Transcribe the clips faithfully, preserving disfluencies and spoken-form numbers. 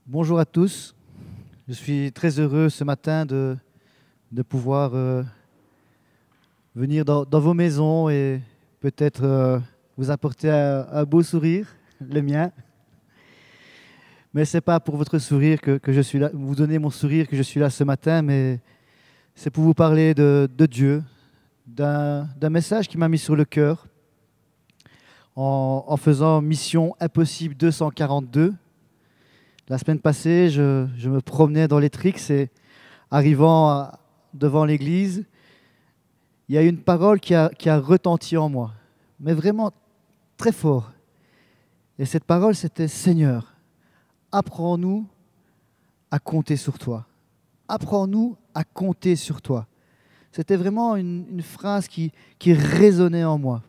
Bonjour à tous. Je suis très heureux ce matin de, de pouvoir euh, venir dans, dans vos maisons et peut-être euh, vous apporter un, un beau sourire, le mien. Mais ce n'est pas pour votre sourire que, que je suis là, vous donner mon sourire que je suis là ce matin, mais c'est pour vous parler de, de Dieu, d'un d'un message qui m'a mis sur le cœur en, en faisant Mission Impossible deux cent quarante-deux. La semaine passée, je, je me promenais dans les tricks et arrivant à- devant l'église, il y a une parole qui a, qui a retenti en moi, mais vraiment très fort. Et cette parole, c'était: Seigneur, apprends-nous à compter sur toi. Apprends-nous à compter sur toi. C'était vraiment une, une phrase qui, qui résonnait en moi.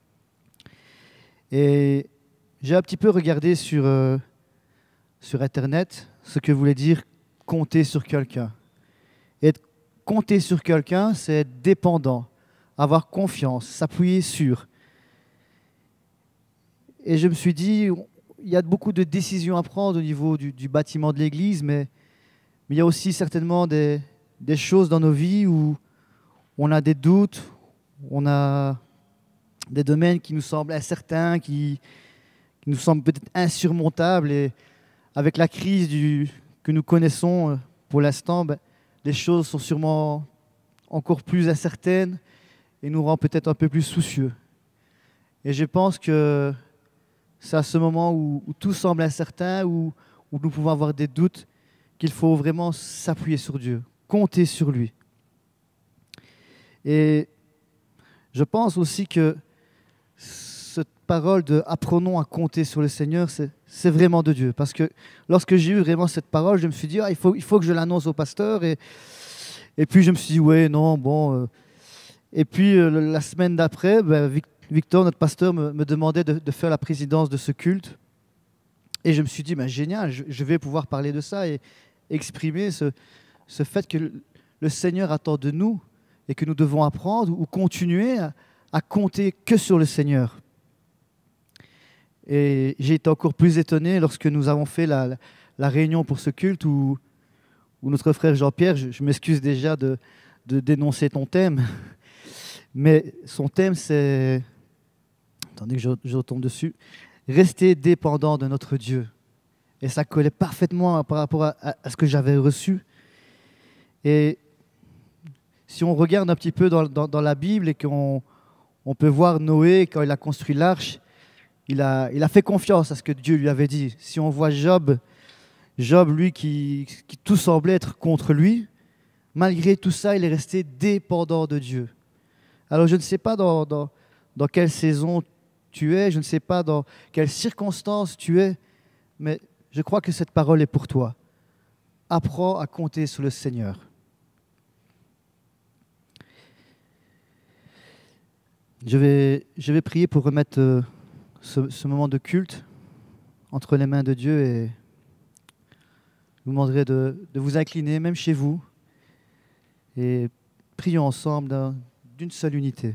Et j'ai un petit peu regardé sur, euh, sur Internet ce que voulait dire compter sur quelqu'un. Et être- compter sur quelqu'un, c'est être dépendant, avoir confiance, s'appuyer sur. Et je me suis dit, il y a beaucoup de décisions à prendre au niveau du, du bâtiment de l'Église, mais, mais il y a aussi certainement des, des choses dans nos vies où on a des doutes, on a des domaines qui nous semblent incertains, qui, qui nous semblent peut-être insurmontables. Et avec la crise du, que nous connaissons euh, pour l'instant, ben, les choses sont sûrement encore plus incertaines et nous rend peut-être un peu plus soucieux. Et je pense que c'est à ce moment où, où tout semble incertain, où, où nous pouvons avoir des doutes, qu'il faut vraiment s'appuyer sur Dieu, compter sur lui. Et je pense aussi que cette parole de apprenons à compter sur le Seigneur, c'est, c'est vraiment de Dieu. Parce que lorsque j'ai eu vraiment cette parole, je me suis dit, ah, il faut, il faut que je l'annonce au pasteur. Et, et puis je me suis dit, ouais, non, bon. euh. Et puis euh, la semaine d'après, ben, Vic- Victor, notre pasteur, me, me demandait de, de faire la présidence de ce culte. Et je me suis dit, ben, génial, je, je vais pouvoir parler de ça et exprimer ce, ce fait que le, le Seigneur attend de nous et que nous devons apprendre ou continuer à, à compter que sur le Seigneur. Et j'ai été encore plus étonné lorsque nous avons fait la, la- la réunion pour ce culte où, où notre frère Jean-Pierre, je, je m'excuse déjà de, de dénoncer ton thème, mais son thème c'est, attendez que je, je retombe dessus, rester dépendant de notre Dieu. Et ça collait parfaitement par rapport à, à- à ce que j'avais reçu. Et si on regarde un petit peu dans, dans- dans la Bible et qu'on on peut voir Noé, quand il a construit l'arche, il a, il a fait confiance à ce que Dieu lui avait dit. Si on voit Job, Job, lui, qui, qui tout semblait être contre lui, malgré tout ça, il est resté dépendant de Dieu. Alors je ne sais pas dans, dans, dans quelle saison tu es, je ne sais pas dans quelles circonstances tu es, mais je crois que cette parole est pour toi. Apprends à compter sur le Seigneur. Je vais, je vais prier pour remettre euh, ce, ce moment de culte entre les mains de Dieu et je vous demanderai de, de vous incliner, même chez vous, et prions ensemble d'un- d'une seule unité.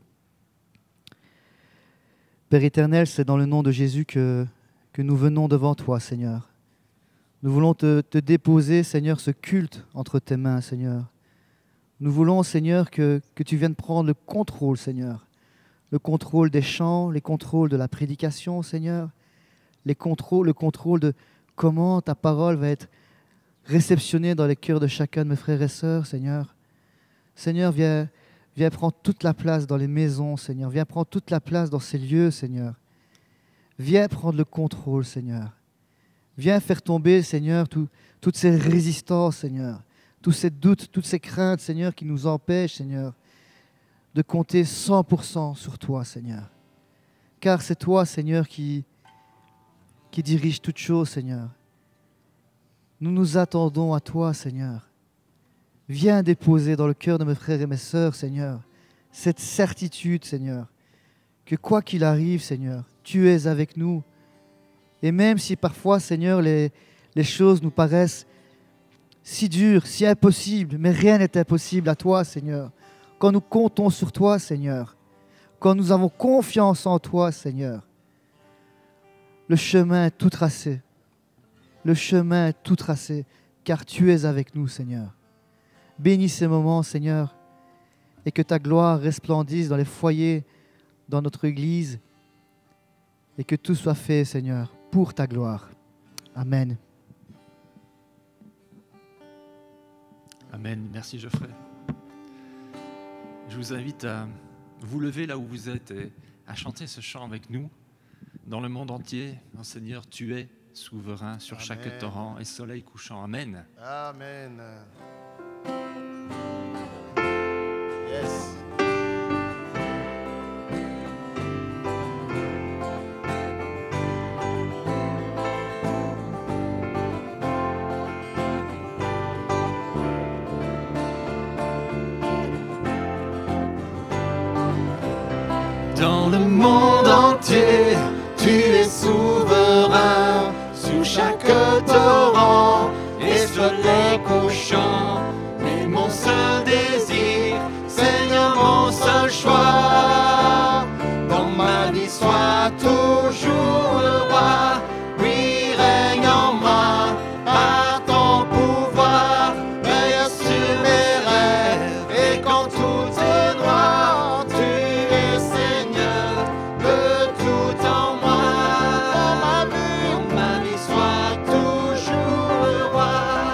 Père éternel, c'est dans le nom de Jésus que, que nous venons devant toi, Seigneur. Nous voulons te, te déposer, Seigneur, ce culte entre tes mains, Seigneur. Nous voulons, Seigneur, que, que tu viennes prendre le contrôle, Seigneur. Le contrôle des chants, les contrôles de la prédication, Seigneur. Les contrôles, le contrôle de comment ta parole va être réceptionnée dans les cœurs de chacun de mes frères et sœurs, Seigneur. Seigneur, viens, viens prendre toute la place dans les maisons, Seigneur. Viens prendre toute la place dans ces lieux, Seigneur. Viens prendre le contrôle, Seigneur. Viens faire tomber, Seigneur, tout- toutes ces résistances, Seigneur. Tous ces doutes, toutes ces craintes, Seigneur, qui nous empêchent, Seigneur, de compter cent pour cent sur toi, Seigneur. Car c'est toi, Seigneur, qui, qui dirige toutes choses, Seigneur. Nous nous attendons à toi, Seigneur. Viens déposer dans le cœur de mes frères et mes sœurs, Seigneur, cette certitude, Seigneur, que quoi qu'il arrive, Seigneur, tu es avec nous. Et même si parfois, Seigneur, les, les choses nous paraissent si dures, si impossibles, mais rien n'est impossible à toi, Seigneur. Quand nous comptons sur toi, Seigneur, quand nous avons confiance en toi, Seigneur, le chemin est tout tracé. le chemin est tout tracé, car tu es avec nous, Seigneur. Bénis ces moments, Seigneur, et que ta gloire resplendisse dans les foyers, dans notre Église, et que tout soit fait, Seigneur, pour ta gloire. Amen. Amen. Merci Geoffrey. Je vous invite à vous lever là où vous êtes et à chanter ce chant avec nous. Dans le monde entier, oh Seigneur, tu es souverain sur Amen. Chaque torrent et soleil couchant. Amen. Amen. Yes. Dans le monde entier, tu es souverain sur chaque torrent et soleil couchant. Et mon seul désir, Seigneur, mon seul choix, dans ma vie sois toujours le roi. Oui, règne en moi, par ton pouvoir, veille sur mes rêves. Et quand tout est noir, tu es Seigneur de tout en moi. Dans ma vie, dans ma vie sois toujours le roi.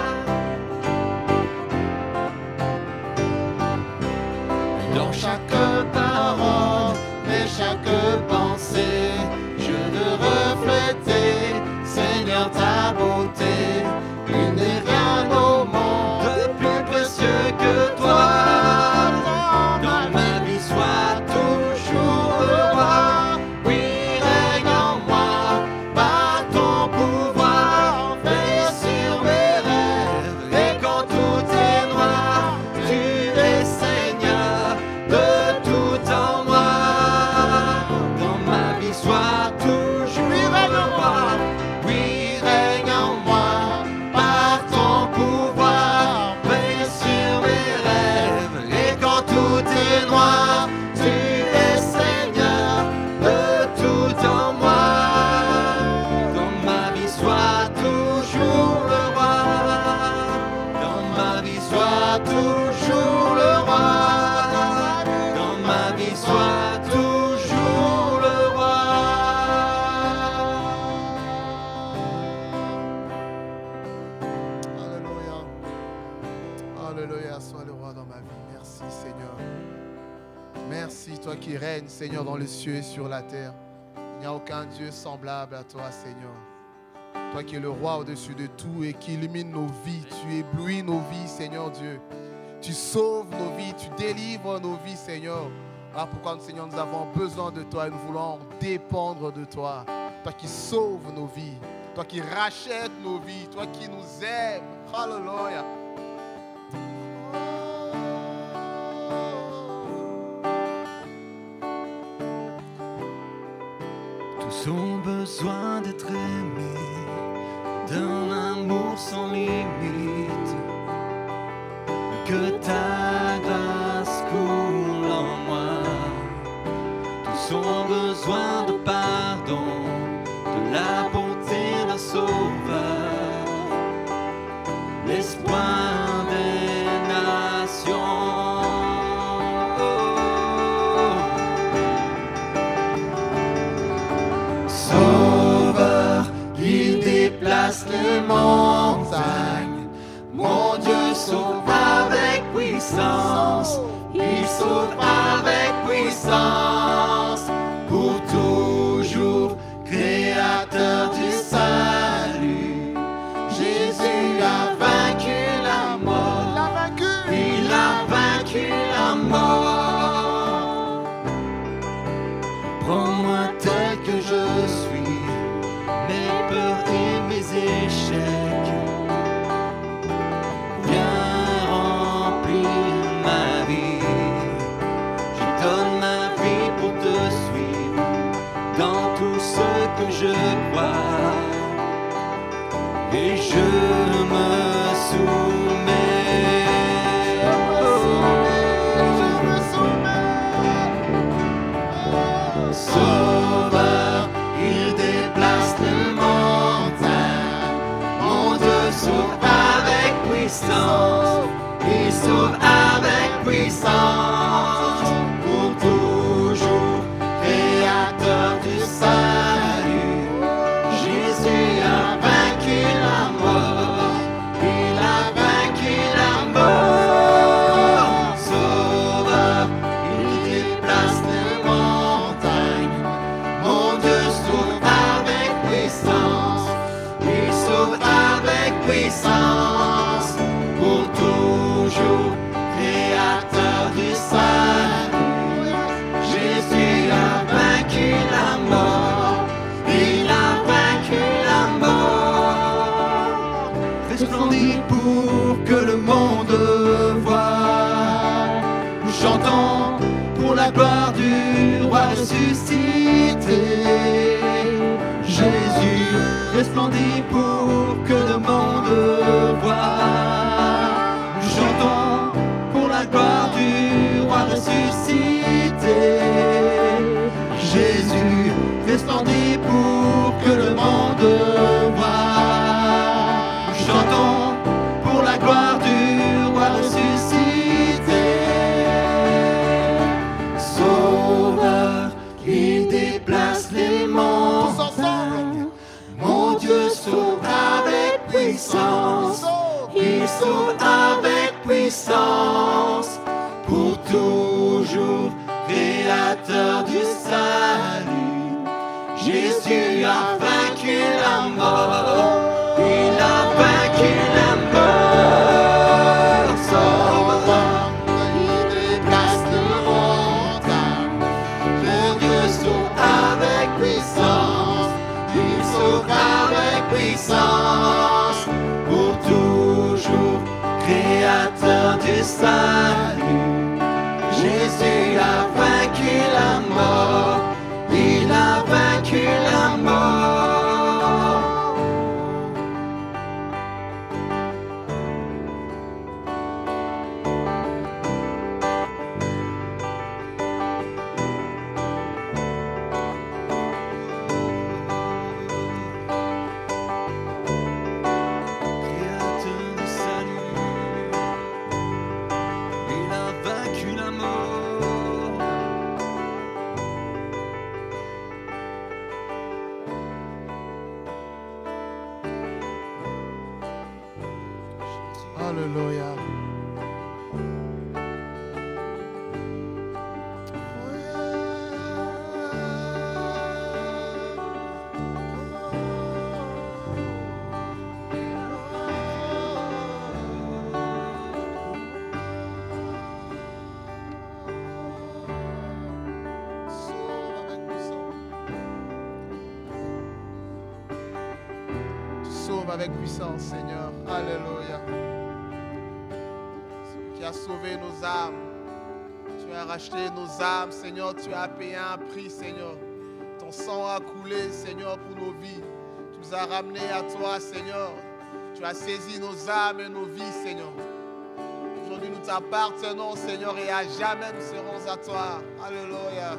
Dans chaque parole et chaque pensée, je veux refléter, Seigneur, ta beauté. Il n'est rien au monde de plus précieux que toi. Dans ma vie, sois toujours le roi. Oui, règne en moi, par ton pouvoir, veille sur mes rêves. Et quand tout est noir, tu es Seigneur de tout en moi. Dans ma vie, sois toujours le roi. Oui, règne en moi, par ton pouvoir, veille sur mes rêves. Et quand tout est noir, tu es Seigneur de tout en moi. Dans ma vie, sois toujours le roi. Dans ma vie, sois toujours le roi. Dans ma vie, sois toujours le roi. Alléluia. Alléluia, sois le roi dans ma vie. Merci Seigneur. Merci, toi qui règnes, Seigneur, dans les cieux et sur la terre. Il n'y a aucun Dieu semblable à toi, Seigneur. Toi qui es le roi au-dessus de tout et qui illumine nos vies. Tu éblouis nos vies, Seigneur Dieu. Tu sauves nos vies, tu délivres nos vies, Seigneur. Voilà pourquoi, Seigneur, nous avons besoin de toi et nous voulons dépendre de toi. Toi qui sauves nos vies, toi qui rachètes nos vies, toi qui nous aimes. Alléluia. Tous ont besoin d'être aimés, d'un amour sans limite. Que ta grâce coule en moi. Tous ont besoin de pardon, de la bonté d'un sauveur, l'espoir des nations. Sauveur, il déplace les montagnes. Mon Dieu sauve avec puissance. Il sauve avec puissance. Pour toujours, créateur du salut. Jésus a vaincu la mort. Il a vaincu. Il a vaincu la mort. Prends-moi tel que je suis, mes peurs et mes échecs. Viens remplir ma vie. Je puissance, pour toujours, créateur du salut. Jésus a vaincu la mort, il a vaincu la mort. Sauveur, il déplace les montagnes. Mon Dieu sauve avec puissance, il sauve avec puissance, pour toujours, créateur du salut. Jésus a vaincu la mort, il a vaincu la mort. Resplendit pour que le monde voie. Nous chantons pour la gloire du roi ressuscité. Jésus resplendit pour que le monde voie. Nous chantons pour la gloire du roi ressuscité. Jésus resplendit pour que le monde voie. Nous chantons pour la gloire du roi ressuscité. Sauveur, il déplace les montagnes. Mon Dieu sauve avec puissance, il sauve avec puissance, pour toujours, créateur du salut. Jésus a vaincu la mort, il a vaincu la mort. Sauveur, il déplace les montagnes. Mon Dieu sauve avec puissance, il sauve avec puissance, pour toujours, créateur du salut. Jésus a vaincu la mort, il a vaincu la mort. Créateur du salut, il a vaincu la mort. Alléluia. Sauve avec puissance, Seigneur. Alléluia. Tu as sauvé nos âmes. Tu as racheté nos âmes, Seigneur. Tu as payé un prix, Seigneur. Ton sang a coulé, Seigneur, pour nos vies. Tu nous as ramenés à toi, Seigneur. Tu as saisi nos âmes et nos vies, Seigneur. Aujourd'hui, nous t'appartenons, Seigneur, et à jamais nous serons à toi. Alléluia.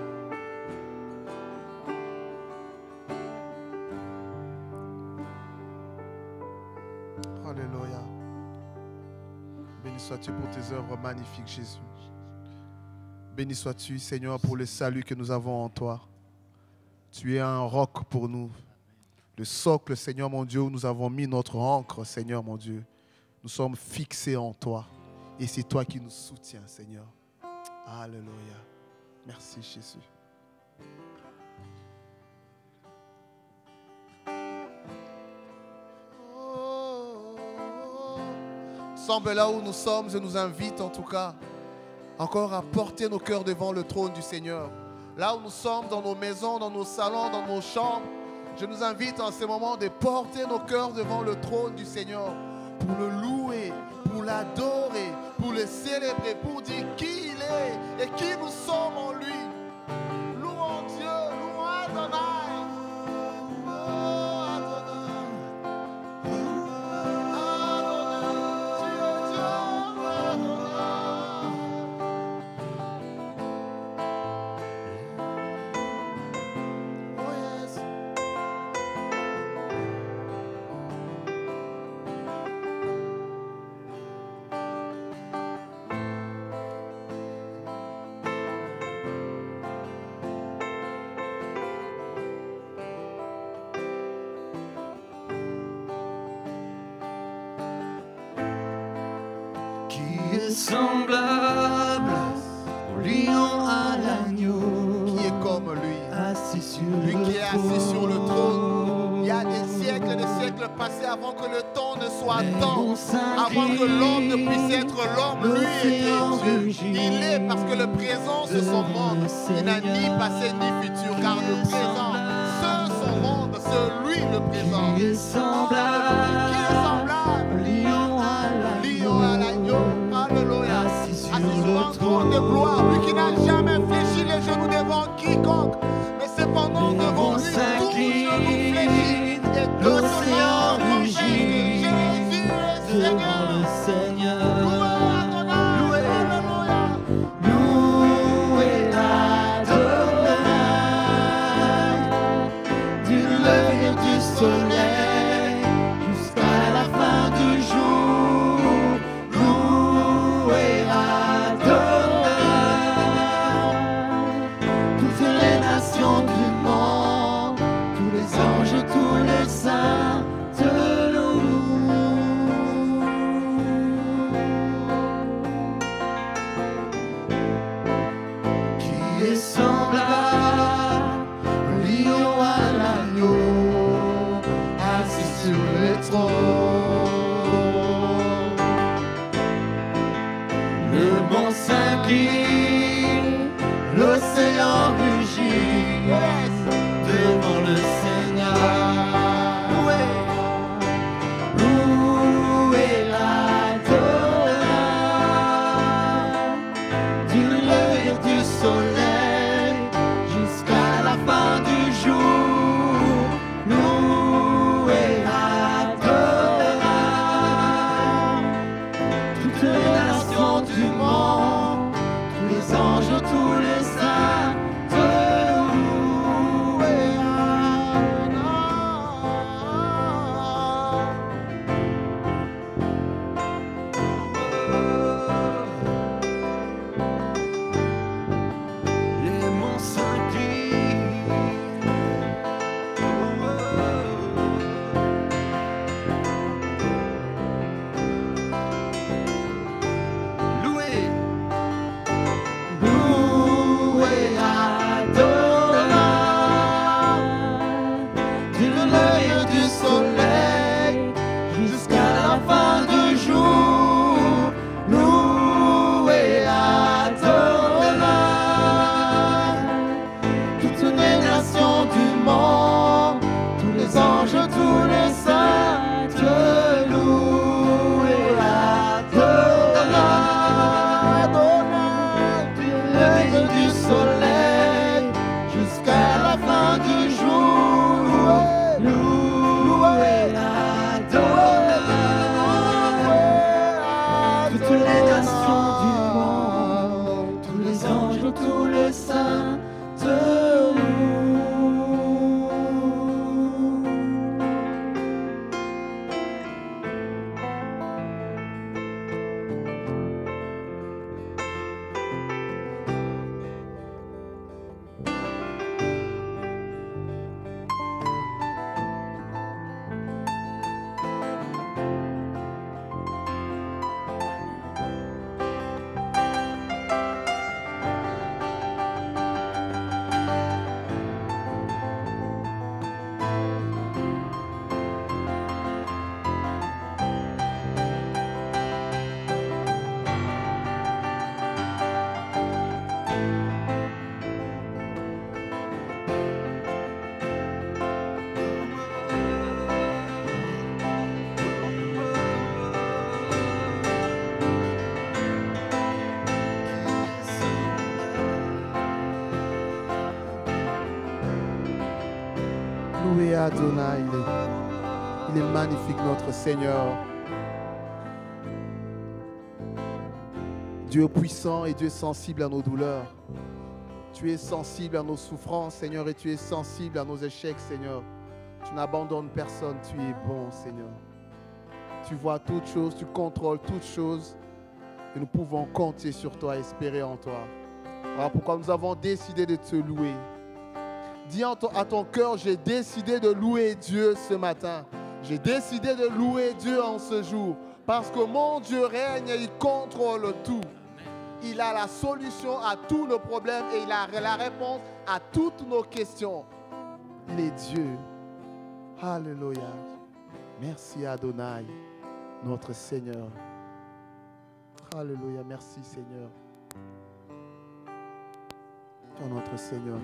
Alléluia. Béni sois-tu pour tes œuvres magnifiques, Jésus. Béni sois-tu, Seigneur, pour le salut que nous avons en toi. Tu es un roc pour nous. Le socle, Seigneur mon Dieu, où nous avons mis notre ancre, Seigneur mon Dieu. Nous sommes fixés en toi. Et c'est toi qui nous soutiens, Seigneur. Alléluia. Merci, Jésus. Semble là où nous sommes, je nous invite en tout cas encore à porter nos cœurs devant le trône du Seigneur. Là où nous sommes, dans nos maisons, dans nos salons, dans nos chambres, je nous invite en ce moment de porter nos cœurs devant le trône du Seigneur pour le louer, pour l'adorer, pour le célébrer, pour dire qui il est et qui nous sommes en lui. Louons Dieu, louons Adonai. semblable au lion à l'agneau, Qui est comme lui. assis sur Lui le qui est assis sur le trône. Il y a des siècles et des siècles passés avant que le temps ne soit temps. Avant que l'homme ne puisse être l'homme, lui était Dieu. Il est parce que le présent, c'est son monde. Il n'a ni passé ni futur, car le présent, c'est son monde, c'est lui le présent. qui est semblable Qui est semblable au lion à Lion à l'agneau, l'agneau, alléluia. assis sur Assis sur un le trône de gloire, lui qui n'a jamais fléchi les genoux devant quiconque. Mais cependant devant lui, tout genou fléchit et tout l'océan cela rugit Jésus est devant Seigneur. le Seigneur. Loué Adonai, alléluia. Loué Adonai, du lever du soleil jusqu'à la fin du jour. Loué Adonai, toutes les nations du monde, tous les anges, tous les saints te louent. Qui est semblable au lion à l'agneau, assis sur le trône. Le vent s'incline, l'océan rugit devant le Seigneur. Loué, loué l'Adonai, du lever du soleil jusqu'à la fin du jour. Loué Adonai, toutes les nations du monde, tous les anges, tous les saints te louent. Les monts s'inclinent. Loué, loué Adonai, du lever du soleil jusqu'à la fin du jour. Loué Adonai, toutes les nations du monde, tous les anges, tous les saints te louent. Adonai, du lever du soleil jusqu'à la fin du jour. Loué Adonai, toutes les nations du monde, tous les anges, tous les saints te louent. Loué Adonai, il est, il est magnifique notre Seigneur. Dieu puissant et Dieu sensible à nos douleurs. Tu es sensible à nos souffrances, Seigneur, et tu es sensible à nos échecs, Seigneur. Tu n'abandonnes personne, tu es bon, Seigneur. Tu vois toutes choses, tu contrôles toutes choses. Et nous pouvons compter sur toi, espérer en toi. Voilà pourquoi nous avons décidé de te louer. Dis à ton, à ton cœur, j'ai décidé de louer Dieu ce matin. J'ai décidé de louer Dieu en ce jour. Parce que mon Dieu règne et il contrôle tout. Il a la solution à tous nos problèmes et il a la réponse à toutes nos questions. Il est Dieu. Alléluia. Merci Adonai, notre Seigneur. Alléluia. Merci Seigneur. Toi, notre Seigneur.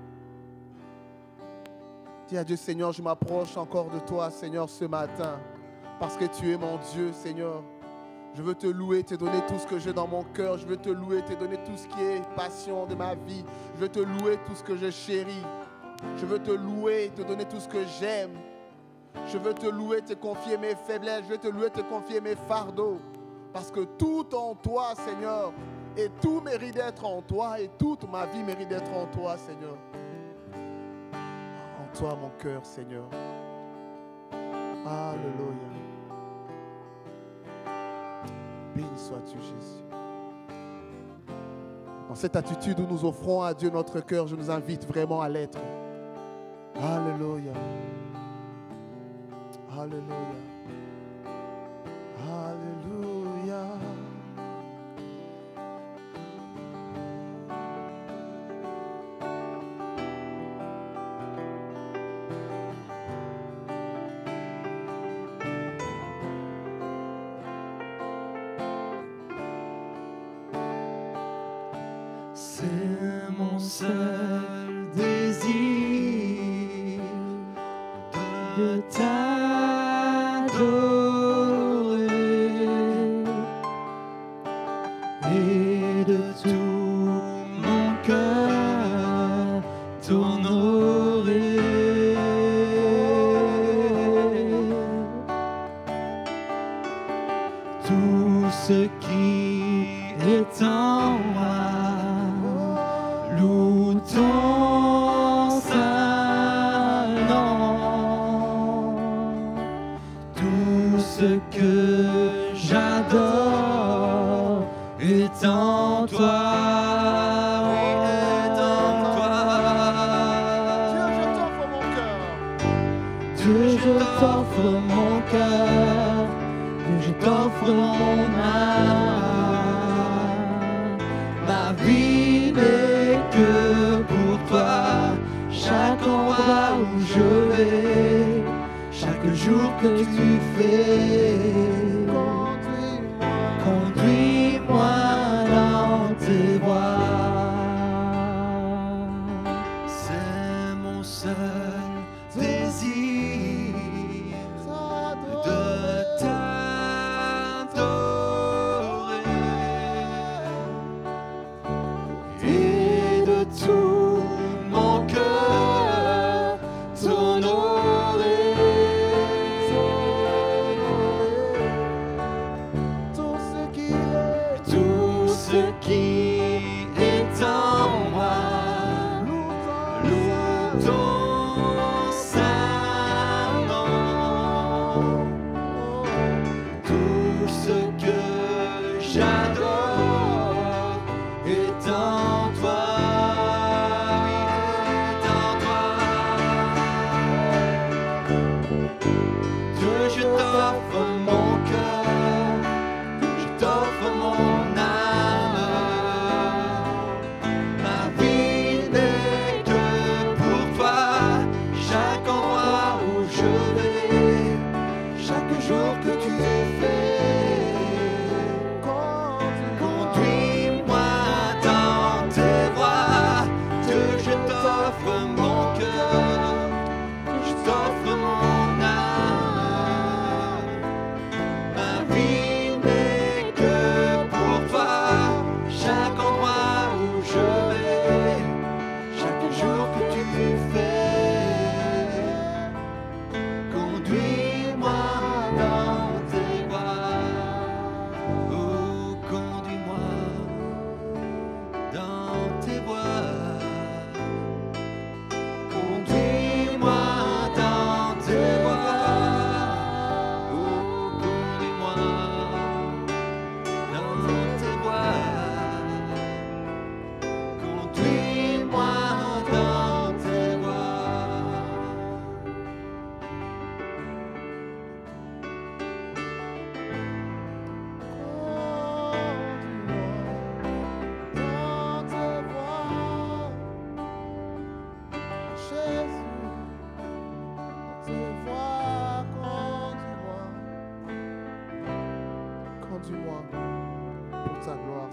Dis à Dieu, Seigneur, je m'approche encore de toi, Seigneur, ce matin. Parce que tu es mon Dieu, Seigneur. Je veux te louer, te donner tout ce que j'ai dans mon cœur. Je veux te louer, te donner tout ce qui est passion de ma vie. Je veux te louer tout ce que je chéris. Je veux te louer, te donner tout ce que j'aime. Je veux te louer, te confier mes faiblesses. Je veux te louer, te confier mes fardeaux. Parce que tout en toi, Seigneur, et tout mérite d'être en toi, et toute ma vie mérite d'être en toi, Seigneur. En toi, mon cœur, Seigneur. Alléluia. Béni sois-tu, Jésus. Dans cette attitude où nous offrons à Dieu notre cœur, je nous invite vraiment à l'être. Alléluia. Alléluia. Alléluia. C'est mon seul désir de t'adorer et de tout mon cœur t'honorer. Tout ce qui est en moi loue ton saint nom. Tout ce que j'adore est en toi. Oui, est en toi. Dieu, je t'offre mon cœur. Dieu, je t'offre mon cœur. Dieu, je t'offre mon âme. Ma vie n'est que pour toi. Chaque endroit où je vais, chaque jour que tu fais, conduis-moi dans tes voies. C'est mon seul désir de t'adorer et de tout mon cœur t'honorer. Tout ce qui est, Tout ce qui est en moi loue ton saint nom. Tout ce que j'adore est en toi.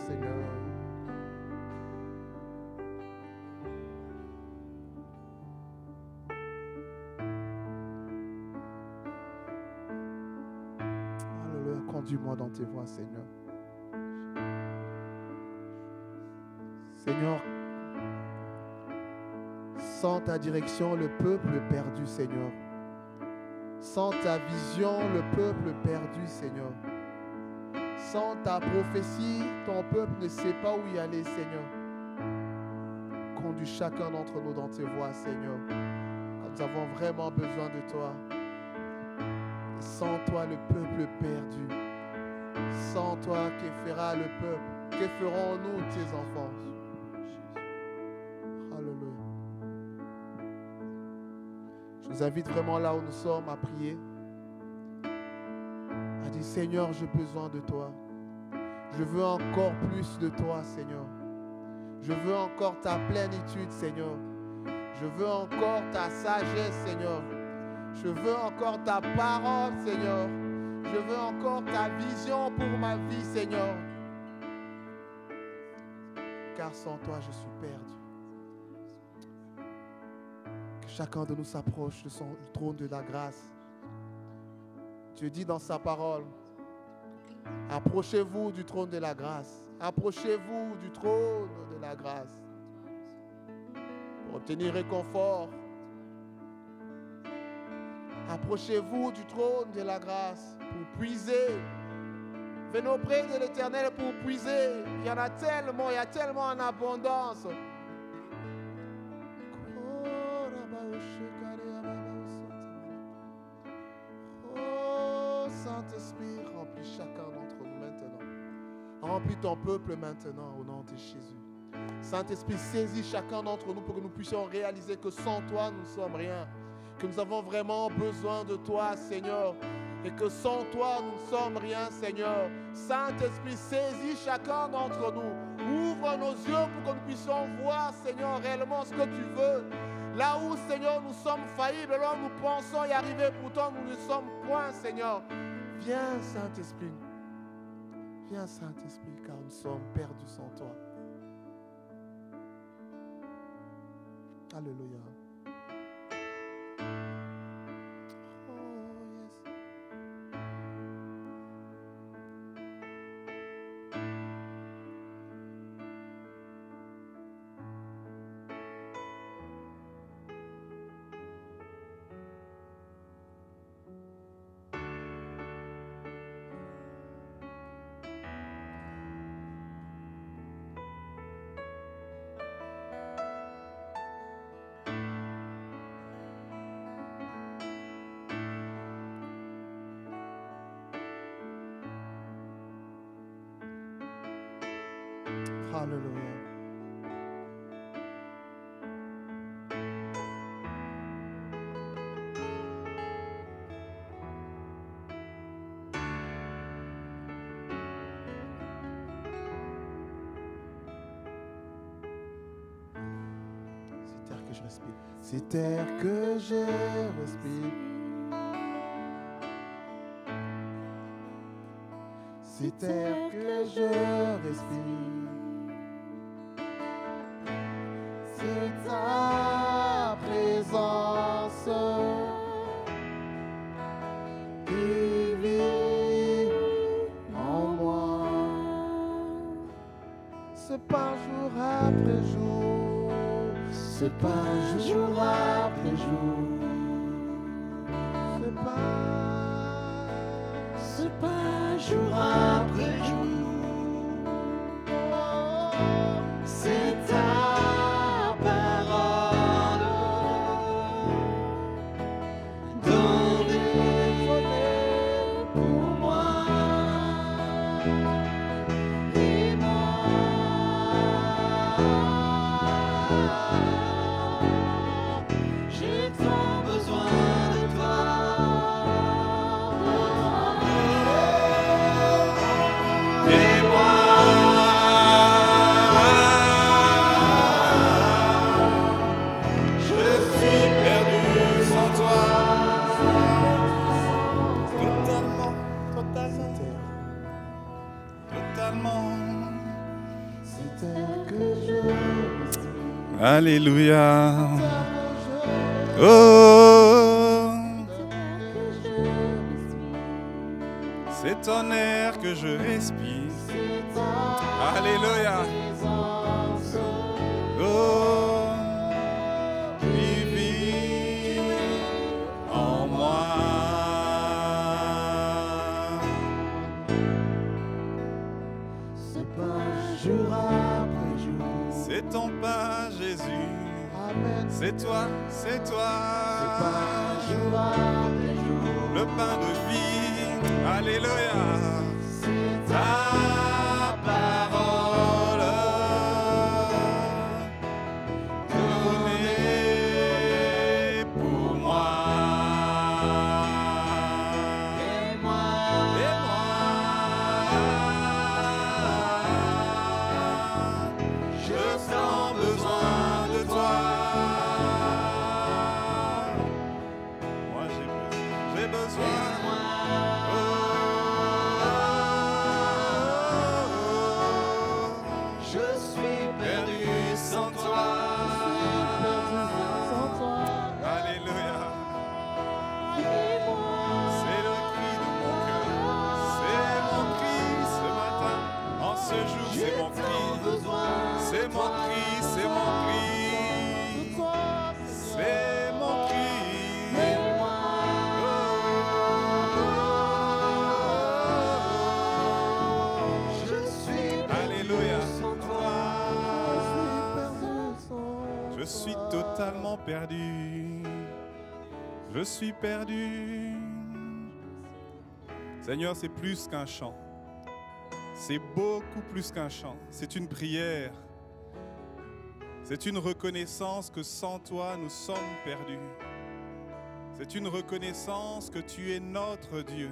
Seigneur. Alléluia, conduis-moi dans tes voies, Seigneur. Seigneur, sans ta direction, le peuple est perdu, Seigneur. Sans ta vision, le peuple est perdu, Seigneur. Sans ta prophétie, ton peuple ne sait pas où y aller, Seigneur. Conduis chacun d'entre nous dans tes voies, Seigneur. Nous avons vraiment besoin de toi. Et sans toi, le peuple est perdu. Sans toi, que fera le peuple? Que ferons-nous, tes enfants? Alléluia. Je vous invite vraiment là où nous sommes à prier. À dire, Seigneur, j'ai besoin de toi. Je veux encore plus de toi, Seigneur. Je veux encore ta plénitude, Seigneur. Je veux encore ta sagesse, Seigneur. Je veux encore ta parole, Seigneur. Je veux encore ta vision pour ma vie, Seigneur. Car sans toi, je suis perdu. Que chacun de nous s'approche de son trône de la grâce. Dieu dit dans sa parole, approchez-vous du trône de la grâce. Approchez-vous du trône de la grâce pour obtenir réconfort. Approchez-vous du trône de la grâce pour puiser. Venez auprès de l'Éternel pour puiser. Il y en a tellement, il y a tellement en abondance. Oh, Saint-Esprit, remplis chacun d'entre nous maintenant. Remplis ton peuple maintenant au nom de Jésus. Saint-Esprit, saisis chacun d'entre nous pour que nous puissions réaliser que sans toi, nous ne sommes rien. Que nous avons vraiment besoin de toi, Seigneur. Et que sans toi, nous ne sommes rien, Seigneur. Saint-Esprit, saisis chacun d'entre nous. Ouvre nos yeux pour que nous puissions voir, Seigneur, réellement ce que tu veux. Là où, Seigneur, nous sommes faillibles, là où nous pensons y arriver, pourtant nous ne sommes point, Seigneur. Viens, Saint-Esprit. Viens, Saint-Esprit, car nous sommes perdus sans toi. Alléluia. Alléluia. C'est terre que je respire. C'est terre que je respire. C'est terre que je respire. C'est ta présence qui vit en moi. C'est pas jour après jour, c'est pas jour après jour, c'est pas, c'est pas jour après jour. C'est ta parole donnée pour moi et moi. J'ai tant besoin de toi. terre que je respire. Alléluia. Oh, c'est ton air que je respire. Alléluia. Oh, qui vit en moi. C'est pas jour après jour. C'est ton pain, Jésus. Amen. C'est toi, c'est toi. C'est pas jour après jour. Le pain de vie. Alléluia. C'est Ta parole donnée pour moi. et moi. Et moi, je sens besoin de toi. Moi j'ai besoin, j'ai besoin. Je suis perdu Sans toi. sans toi. Alléluia. Et moi. C'est le cri de mon cœur. C'est mon cri ce matin. En ce jour, c'est mon cri. C'est mon cri, c'est mon cri. C'est mon cri. Je suis Alléluia. sans toi. Je suis totalement perdu. Je suis perdu. Seigneur, c'est plus qu'un chant. C'est beaucoup plus qu'un chant. C'est une prière. C'est une reconnaissance que sans toi, nous sommes perdus. C'est une reconnaissance que tu es notre Dieu.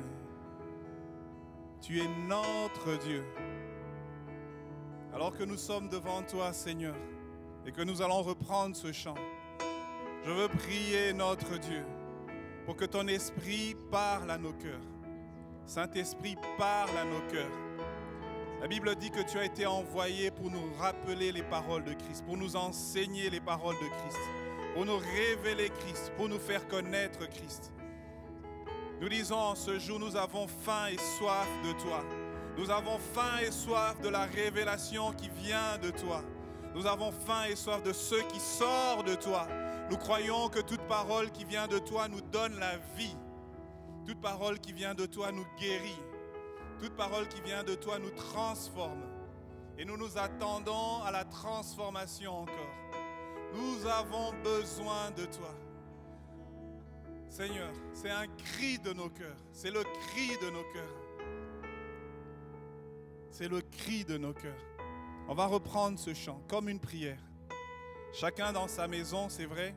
Tu es notre Dieu. Alors que nous sommes devant toi, Seigneur, et que nous allons reprendre ce chant, je veux prier notre Dieu pour que ton esprit parle à nos cœurs. Saint-Esprit, parle à nos cœurs. La Bible dit que tu as été envoyé pour nous rappeler les paroles de Christ, pour nous enseigner les paroles de Christ, pour nous révéler Christ, pour nous faire connaître Christ. Nous disons en ce jour, nous avons faim et soif de toi. Nous avons faim et soif de la révélation qui vient de toi. Nous avons faim et soif de ce qui sort de toi. Nous croyons que toute parole qui vient de toi nous donne la vie. Toute parole qui vient de toi nous guérit. Toute parole qui vient de toi nous transforme. Et nous nous attendons à la transformation encore. Nous avons besoin de toi. Seigneur, c'est un cri de nos cœurs. C'est le cri de nos cœurs. C'est le cri de nos cœurs. On va reprendre ce chant comme une prière. Chacun dans sa maison, c'est vrai.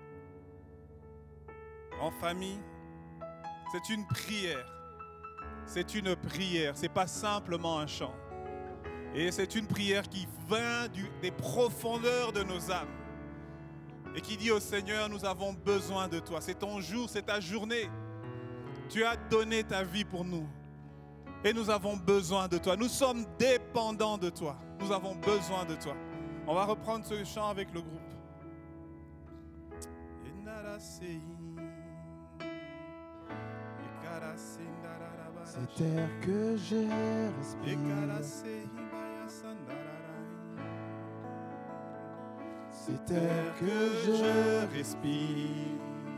En famille, c'est une prière. C'est une prière. C'est pas simplement un chant. Et c'est une prière qui vient du, des profondeurs de nos âmes. Et qui dit au Seigneur, nous avons besoin de toi. C'est ton jour, c'est ta journée. Tu as donné ta vie pour nous. Et nous avons besoin de toi. Nous sommes dépendants de toi. Nous avons besoin de toi. On va reprendre ce chant avec le groupe. Cette terre que j'ai respiré. Cette terre que je respire.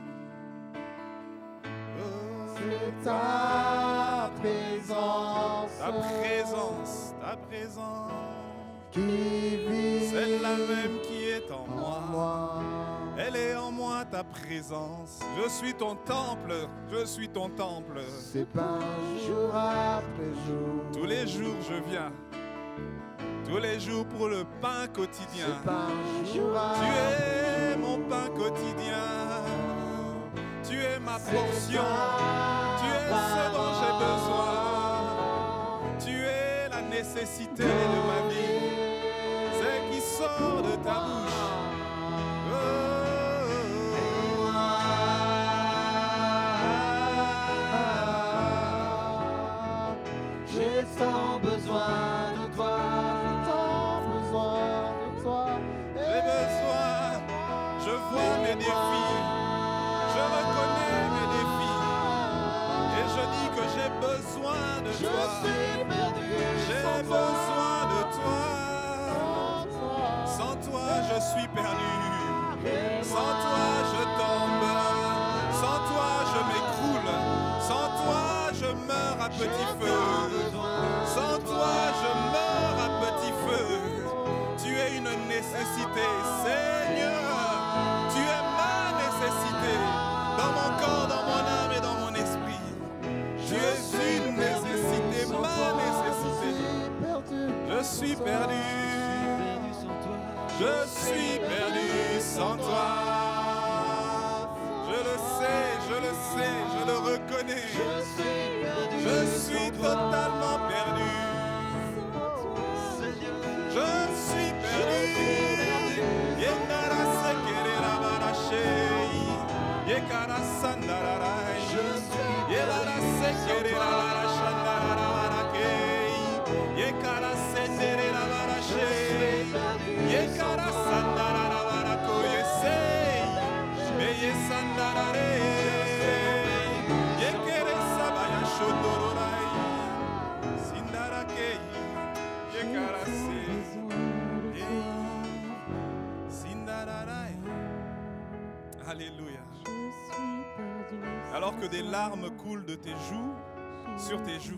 C'est ta présence. Ta présence, ta présence. Qui vit Celle-là même qui est en en moi. moi. Elle est en moi, ta présence. Je suis ton temple, je suis ton temple. C'est pas jour après jour. Tous les jours je viens. Tous les jours pour le pain quotidien. C'est pas jour Tu après es mon pain quotidien. Tu es ma portion. Tu es ce dont j'ai besoin. Tu es la nécessité de ma vie. C'est qui sort de ta bouche. J'ai tant besoin de toi, tant besoin. Je toi. suis perdu J'ai sans besoin de toi. Sans toi. Sans toi, je suis perdu. Sans toi, je tombe. Sans toi, je m'écroule. Sans toi, je meurs à petit feu. Sans toi, je meurs à petit feu. Tu es une nécessité, Seigneur. Tu es ma nécessité. Dans mon corps, dans mon âme et dans mon esprit. Tu es une nécessité, ma nécessité. Je suis perdu. Je suis perdu sans toi. Je le sais, je le sais, je le reconnais. Je suis totalement perdu. Je suis perdu. Yekara sekerera barashei. Yekara sandararai. Yekara sekerera barashandarara barakei. Yekara senderera barashei. Yekara sandarara barako yesei. Beye sandarare. Yekere sabaya shodororai. Sindarakei. Yekara se. Sindararai. Alléluia. Alors que des larmes coulent de tes joues, sur tes joues.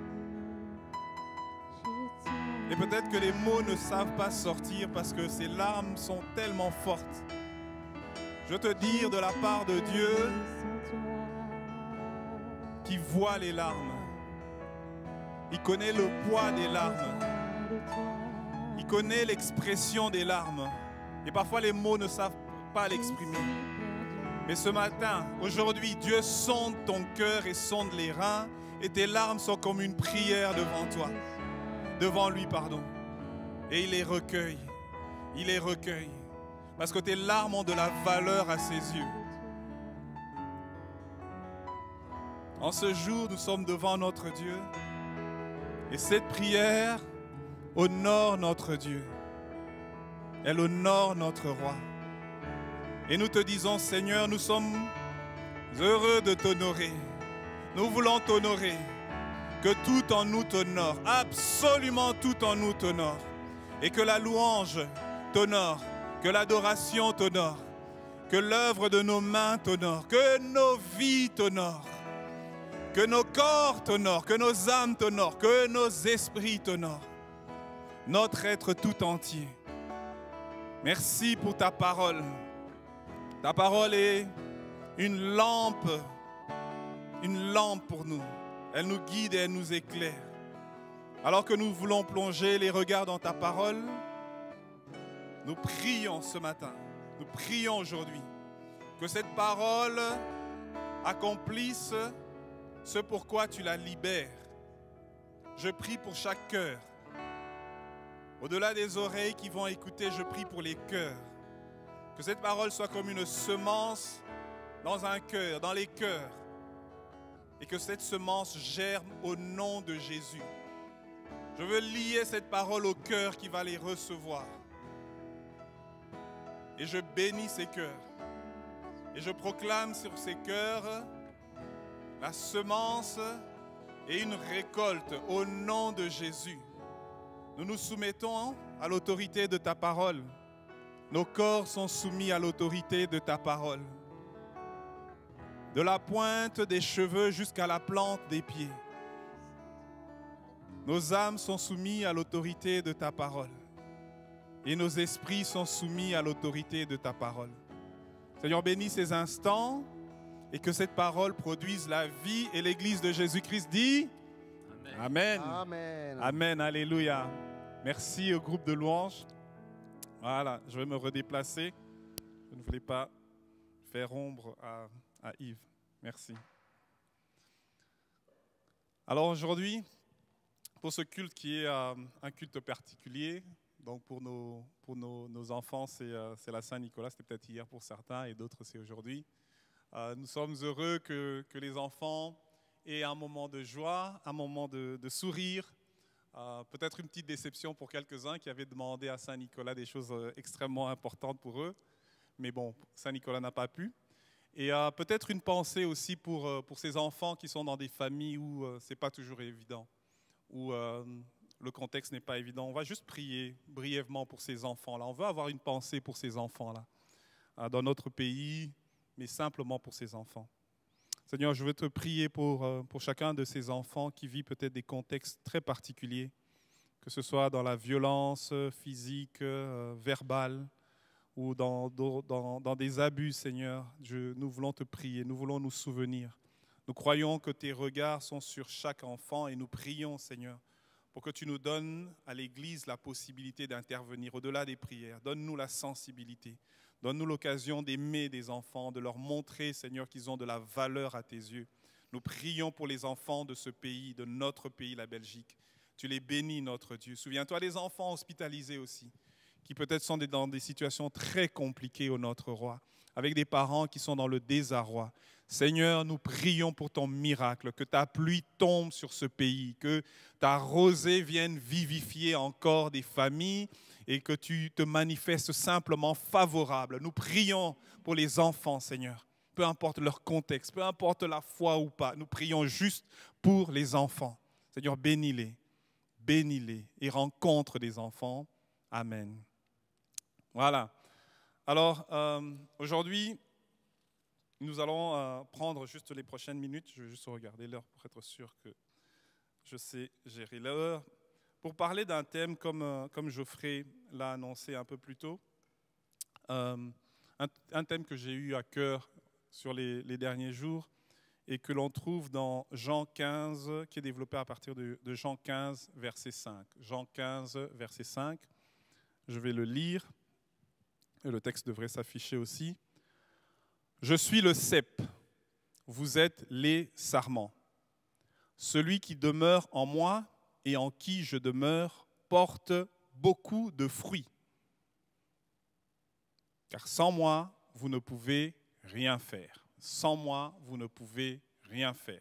Et peut-être que les mots ne savent pas sortir parce que ces larmes sont tellement fortes. Je veux te dire de la part de Dieu qui voit les larmes. Il connaît le poids des larmes. Il connaît l'expression des larmes. Et parfois les mots ne savent pas l'exprimer. Mais ce matin, aujourd'hui, Dieu sonde ton cœur et sonde les reins. Et tes larmes sont comme une prière devant toi. Devant lui, pardon. Et il les recueille. Il les recueille. Parce que tes larmes ont de la valeur à ses yeux. En ce jour, nous sommes devant notre Dieu. Et cette prière honore notre Dieu. Elle honore notre roi. Et nous te disons, Seigneur, nous sommes heureux de t'honorer. Nous voulons t'honorer. Que tout en nous t'honore. Absolument tout en nous t'honore. Et que la louange t'honore. Que l'adoration t'honore. Que l'œuvre de nos mains t'honore. Que nos vies t'honorent. Que nos corps t'honorent. Que nos âmes t'honorent. Que nos esprits t'honorent. Notre être tout entier. Merci pour ta parole. Ta parole est une lampe, une lampe pour nous. Elle nous guide et elle nous éclaire. Alors que nous voulons plonger les regards dans ta parole, nous prions ce matin, nous prions aujourd'hui que cette parole accomplisse ce pourquoi tu la libères. Je prie pour chaque cœur. Au-delà des oreilles qui vont écouter, je prie pour les cœurs. Que cette parole soit comme une semence dans un cœur, dans les cœurs. Et que cette semence germe au nom de Jésus. Je veux lier cette parole au cœur qui va les recevoir. Et je bénis ces cœurs. Et je proclame sur ces cœurs la semence et une récolte au nom de Jésus. Nous nous soumettons à l'autorité de ta parole. Nos corps sont soumis à l'autorité de ta parole. De la pointe des cheveux jusqu'à la plante des pieds. Nos âmes sont soumises à l'autorité de ta parole. Et nos esprits sont soumis à l'autorité de ta parole. Seigneur, bénis ces instants et que cette parole produise la vie. Et l'Église de Jésus-Christ dit Amen. Amen. Amen. Amen. Alléluia. Merci au groupe de louanges. Voilà, je vais me redéplacer. Je ne voulais pas faire ombre à, à Yves. Merci. Alors aujourd'hui, pour ce culte qui est euh, un culte particulier, donc pour nos, pour nos, nos enfants, c'est euh, la Saint-Nicolas, c'était peut-être hier pour certains et d'autres c'est aujourd'hui. Euh, nous sommes heureux que, que les enfants aient un moment de joie, un moment de, de sourire. Euh, peut-être une petite déception pour quelques-uns qui avaient demandé à Saint-Nicolas des choses euh, extrêmement importantes pour eux. Mais bon, Saint-Nicolas n'a pas pu. Et euh, peut-être une pensée aussi pour, euh, pour ces enfants qui sont dans des familles où euh, ce n'est pas toujours évident, où euh, le contexte n'est pas évident. On va juste prier brièvement pour ces enfants-là. On veut avoir une pensée pour ces enfants-là, euh, dans notre pays, mais simplement pour ces enfants. Seigneur, je veux te prier pour, euh, pour chacun de ces enfants qui vit peut-être des contextes très particuliers, que ce soit dans la violence physique, euh, verbale, ou dans, dans, dans des abus, Seigneur. Je, nous voulons te prier, nous voulons nous souvenir. Nous croyons que tes regards sont sur chaque enfant et nous prions, Seigneur, pour que tu nous donnes à l'Église la possibilité d'intervenir au-delà des prières. Donne-nous la sensibilité, donne-nous l'occasion d'aimer des enfants, de leur montrer, Seigneur, qu'ils ont de la valeur à tes yeux. Nous prions pour les enfants de ce pays, de notre pays, la Belgique. Tu les bénis, notre Dieu. Souviens-toi des enfants hospitalisés aussi, qui peut-être sont dans des situations très compliquées, ô notre roi, avec des parents qui sont dans le désarroi. Seigneur, nous prions pour ton miracle, que ta pluie tombe sur ce pays, que ta rosée vienne vivifier encore des familles et que tu te manifestes simplement favorable. Nous prions pour les enfants, Seigneur, peu importe leur contexte, peu importe la foi ou pas, nous prions juste pour les enfants. Seigneur, bénis-les, bénis-les et rencontre des enfants. Amen. Voilà. Alors, euh, aujourd'hui, nous allons euh, prendre juste les prochaines minutes. Je vais juste regarder l'heure pour être sûr que je sais gérer l'heure. Pour parler d'un thème comme, euh, comme Geoffrey l'a annoncé un peu plus tôt, euh, un, un thème que j'ai eu à cœur sur les, les derniers jours et que l'on trouve dans Jean quinze, qui est développé à partir de, de Jean quinze, verset cinq. Jean quinze, verset cinq. Je vais le lire. Et le texte devrait s'afficher aussi. « Je suis le cep, vous êtes les sarments. Celui qui demeure en moi et en qui je demeure porte beaucoup de fruits. Car sans moi, vous ne pouvez rien faire. Sans moi, vous ne pouvez rien faire. »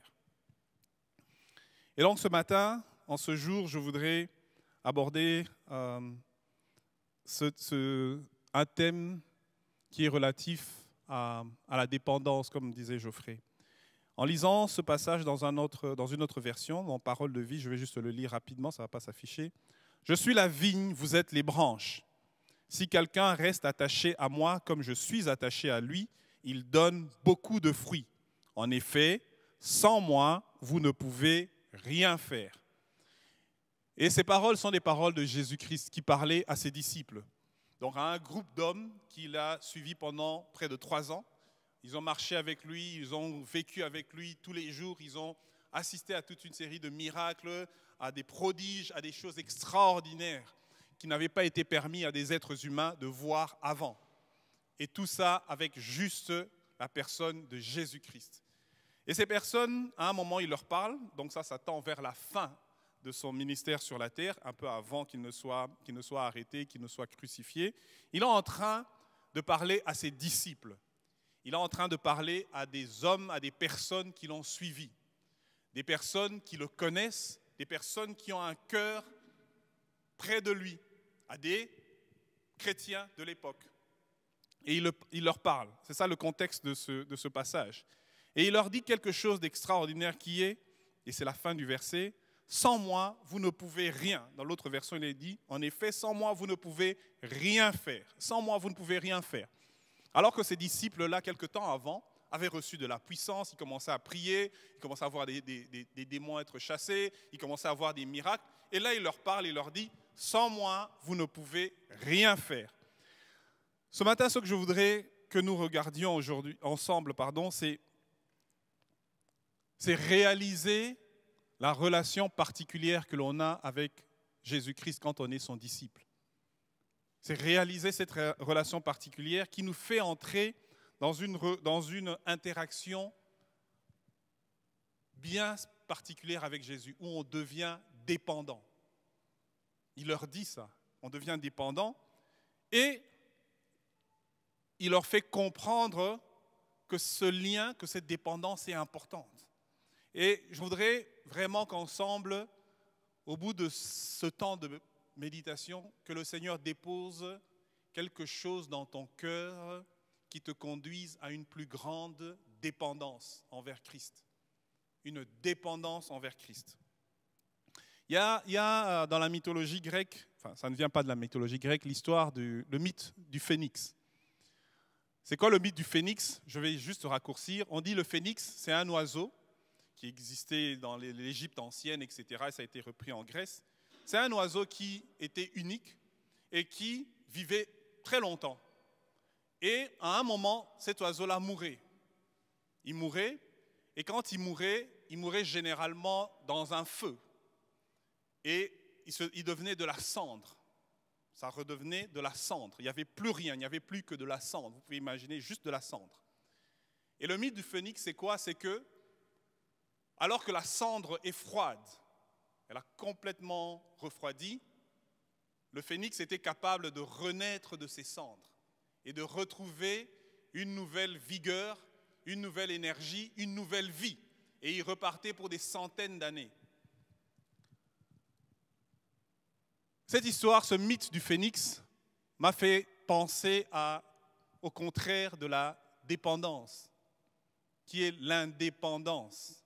Et donc ce matin, en ce jour, je voudrais aborder euh, ce... ce un thème qui est relatif à, à la dépendance, comme disait Geoffrey. En lisant ce passage dans, un autre, dans une autre version, dans Parole de vie, je vais juste le lire rapidement, ça ne va pas s'afficher. « Je suis la vigne, vous êtes les branches. Si quelqu'un reste attaché à moi comme je suis attaché à lui, il donne beaucoup de fruits. En effet, sans moi, vous ne pouvez rien faire. » Et ces paroles sont des paroles de Jésus-Christ qui parlait à ses disciples. Donc à un groupe d'hommes qu'il a suivi pendant près de trois ans. Ils ont marché avec lui, ils ont vécu avec lui tous les jours, ils ont assisté à toute une série de miracles, à des prodiges, à des choses extraordinaires qui n'avaient pas été permis à des êtres humains de voir avant. Et tout ça avec juste la personne de Jésus-Christ. Et ces personnes, à un moment, il leur parle, donc ça, ça tend vers la fin de son ministère sur la terre, un peu avant qu'il ne soit, qu'il ne soit arrêté, qu'il ne soit crucifié. Il est en train de parler à ses disciples. Il est en train de parler à des hommes, à des personnes qui l'ont suivi, des personnes qui le connaissent, des personnes qui ont un cœur près de lui, à des chrétiens de l'époque. Et il, le, il leur parle. C'est ça le contexte de ce, de ce passage. Et il leur dit quelque chose d'extraordinaire qui est, et c'est la fin du verset, « Sans moi, vous ne pouvez rien. » Dans l'autre version, il est dit, « En effet, sans moi, vous ne pouvez rien faire. Sans moi, vous ne pouvez rien faire. » Alors que ces disciples-là, quelque temps avant, avaient reçu de la puissance, ils commençaient à prier, ils commençaient à voir des, des, des, des démons être chassés, ils commençaient à voir des miracles. Et là, il leur parle, il leur dit, « Sans moi, vous ne pouvez rien faire. » Ce matin, ce que je voudrais que nous regardions aujourd'hui ensemble, pardon, c'est, c'est réaliser la relation particulière que l'on a avec Jésus-Christ quand on est son disciple. C'est réaliser cette relation particulière qui nous fait entrer dans une, dans une interaction bien particulière avec Jésus, où on devient dépendant. Il leur dit ça, on devient dépendant, et il leur fait comprendre que ce lien, que cette dépendance est importante. Et je voudrais vraiment qu'ensemble, au bout de ce temps de méditation, que le Seigneur dépose quelque chose dans ton cœur qui te conduisent à une plus grande dépendance envers Christ. Une dépendance envers Christ. Il y a, il y a dans la mythologie grecque, enfin ça ne vient pas de la mythologie grecque, l'histoire du le mythe du phénix. C'est quoi le mythe du phénix? Je vais juste raccourcir. On dit le phénix, c'est un oiseau qui existait dans l'Égypte ancienne, et cetera. Et ça a été repris en Grèce. C'est un oiseau qui était unique et qui vivait très longtemps. Et à un moment, cet oiseau-là mourait. Il mourait, et quand il mourait, il mourait généralement dans un feu. Et il, se, il devenait de la cendre. Ça redevenait de la cendre. Il n'y avait plus rien, il n'y avait plus que de la cendre. Vous pouvez imaginer juste de la cendre. Et le mythe du phénix, c'est quoi? C'est que, alors que la cendre est froide, elle a complètement refroidi, le phénix était capable de renaître de ses cendres et de retrouver une nouvelle vigueur, une nouvelle énergie, une nouvelle vie. Et il repartait pour des centaines d'années. Cette histoire, ce mythe du phénix, m'a fait penser à, au contraire de la dépendance, qui est l'indépendance.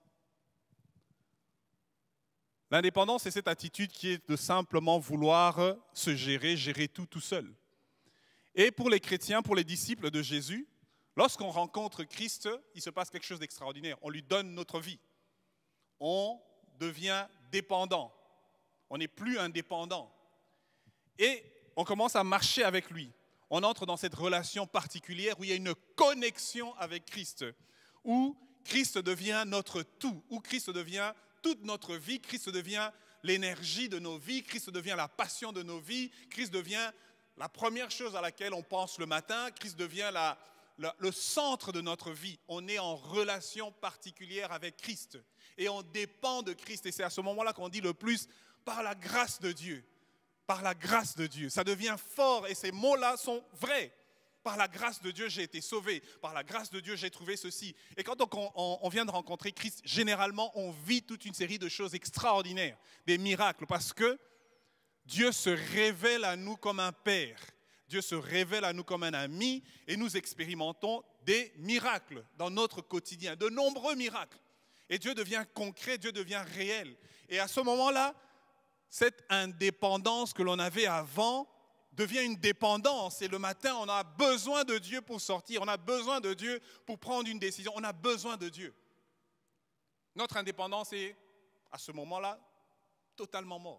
L'indépendance, c'est cette attitude qui est de simplement vouloir se gérer, gérer tout tout seul. Et pour les chrétiens, pour les disciples de Jésus, lorsqu'on rencontre Christ, il se passe quelque chose d'extraordinaire. On lui donne notre vie. On devient dépendant. On n'est plus indépendant. Et on commence à marcher avec lui. On entre dans cette relation particulière où il y a une connexion avec Christ, où Christ devient notre tout, où Christ devient toute notre vie, Christ devient l'énergie de nos vies, Christ devient la passion de nos vies, Christ devient la première chose à laquelle on pense le matin, Christ devient la, la, le centre de notre vie. On est en relation particulière avec Christ et on dépend de Christ. Et c'est à ce moment-là qu'on dit le plus, par la grâce de Dieu. Par la grâce de Dieu. Ça devient fort et ces mots-là sont vrais. Par la grâce de Dieu, j'ai été sauvé. Par la grâce de Dieu, j'ai trouvé ceci. Et quand on, on, on vient de rencontrer Christ, généralement, on vit toute une série de choses extraordinaires, des miracles, parce que Dieu se révèle à nous comme un père. Dieu se révèle à nous comme un ami et nous expérimentons des miracles dans notre quotidien, de nombreux miracles. Et Dieu devient concret, Dieu devient réel. Et à ce moment-là, cette indépendance que l'on avait avant devient une dépendance. Et le matin, on a besoin de Dieu pour sortir. On a besoin de Dieu pour prendre une décision. On a besoin de Dieu. Notre indépendance est, à ce moment-là, totalement mort.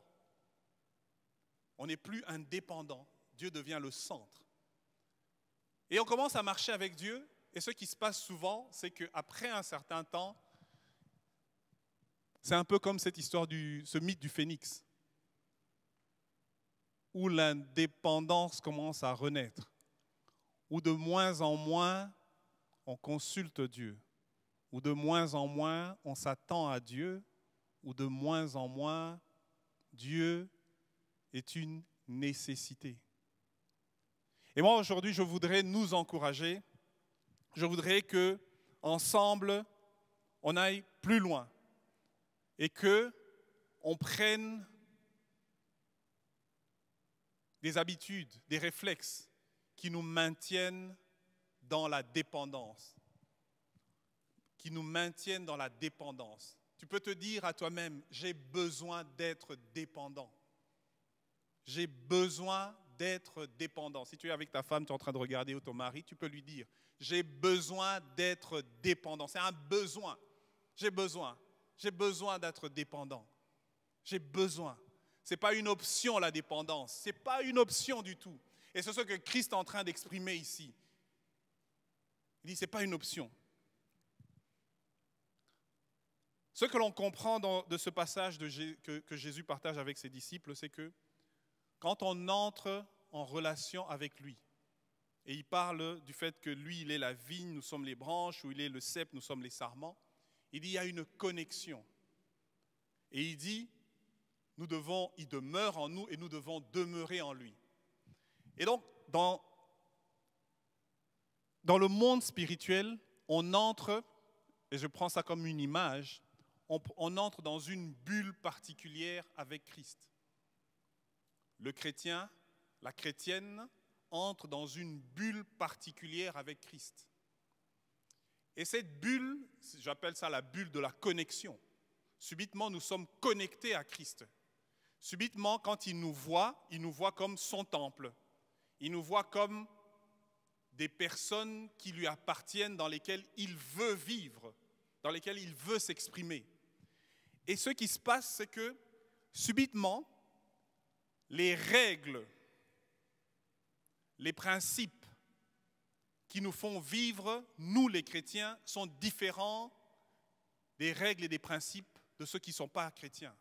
On n'est plus indépendant. Dieu devient le centre. Et on commence à marcher avec Dieu. Et ce qui se passe souvent, c'est qu'après un certain temps, c'est un peu comme cette histoire, du, ce mythe du phénix, où l'indépendance commence à renaître, où de moins en moins on consulte Dieu, où de moins en moins on s'attend à Dieu, où de moins en moins Dieu est une nécessité. Et moi aujourd'hui, je voudrais nous encourager, je voudrais que ensemble on aille plus loin et que on prenne des habitudes, des réflexes qui nous maintiennent dans la dépendance. Qui nous maintiennent dans la dépendance. Tu peux te dire à toi-même, j'ai besoin d'être dépendant. J'ai besoin d'être dépendant. Si tu es avec ta femme, tu es en train de regarder ton mari, tu peux lui dire, j'ai besoin d'être dépendant. C'est un besoin. J'ai besoin. J'ai besoin d'être dépendant. J'ai besoin. Ce n'est pas une option, la dépendance. Ce n'est pas une option du tout. Et c'est ce que Christ est en train d'exprimer ici. Il dit, ce n'est pas une option. Ce que l'on comprend dans, de ce passage de, que, que Jésus partage avec ses disciples, c'est que quand on entre en relation avec lui, et il parle du fait que lui, il est la vigne, nous sommes les branches, ou il est le cep, nous sommes les sarments, il dit, il y a une connexion. Et il dit, nous devons, il demeure en nous et nous devons demeurer en lui. Et donc, dans, dans le monde spirituel, on entre, et je prends ça comme une image, on, on entre dans une bulle particulière avec Christ. Le chrétien, la chrétienne, entre dans une bulle particulière avec Christ. Et cette bulle, j'appelle ça la bulle de la connexion. Subitement, nous sommes connectés à Christ. Subitement, quand il nous voit, il nous voit comme son temple. Il nous voit comme des personnes qui lui appartiennent, dans lesquelles il veut vivre, dans lesquelles il veut s'exprimer. Et ce qui se passe, c'est que subitement, les règles, les principes qui nous font vivre, nous les chrétiens, sont différents des règles et des principes de ceux qui ne sont pas chrétiens.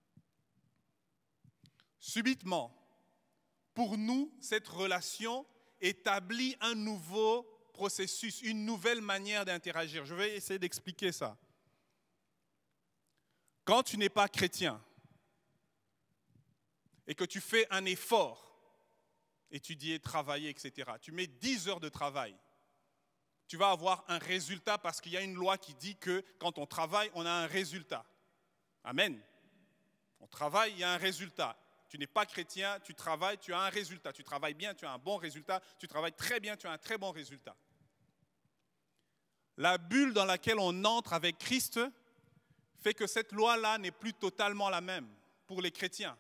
Subitement, pour nous, cette relation établit un nouveau processus, une nouvelle manière d'interagir. Je vais essayer d'expliquer ça. Quand tu n'es pas chrétien et que tu fais un effort, étudier, travailler, et cetera, tu mets dix heures de travail, tu vas avoir un résultat parce qu'il y a une loi qui dit que quand on travaille, on a un résultat. Amen. On travaille, il y a un résultat. Tu n'es pas chrétien, tu travailles, tu as un résultat. Tu travailles bien, tu as un bon résultat. Tu travailles très bien, tu as un très bon résultat. La bulle dans laquelle on entre avec Christ fait que cette loi-là n'est plus totalement la même pour les chrétiens.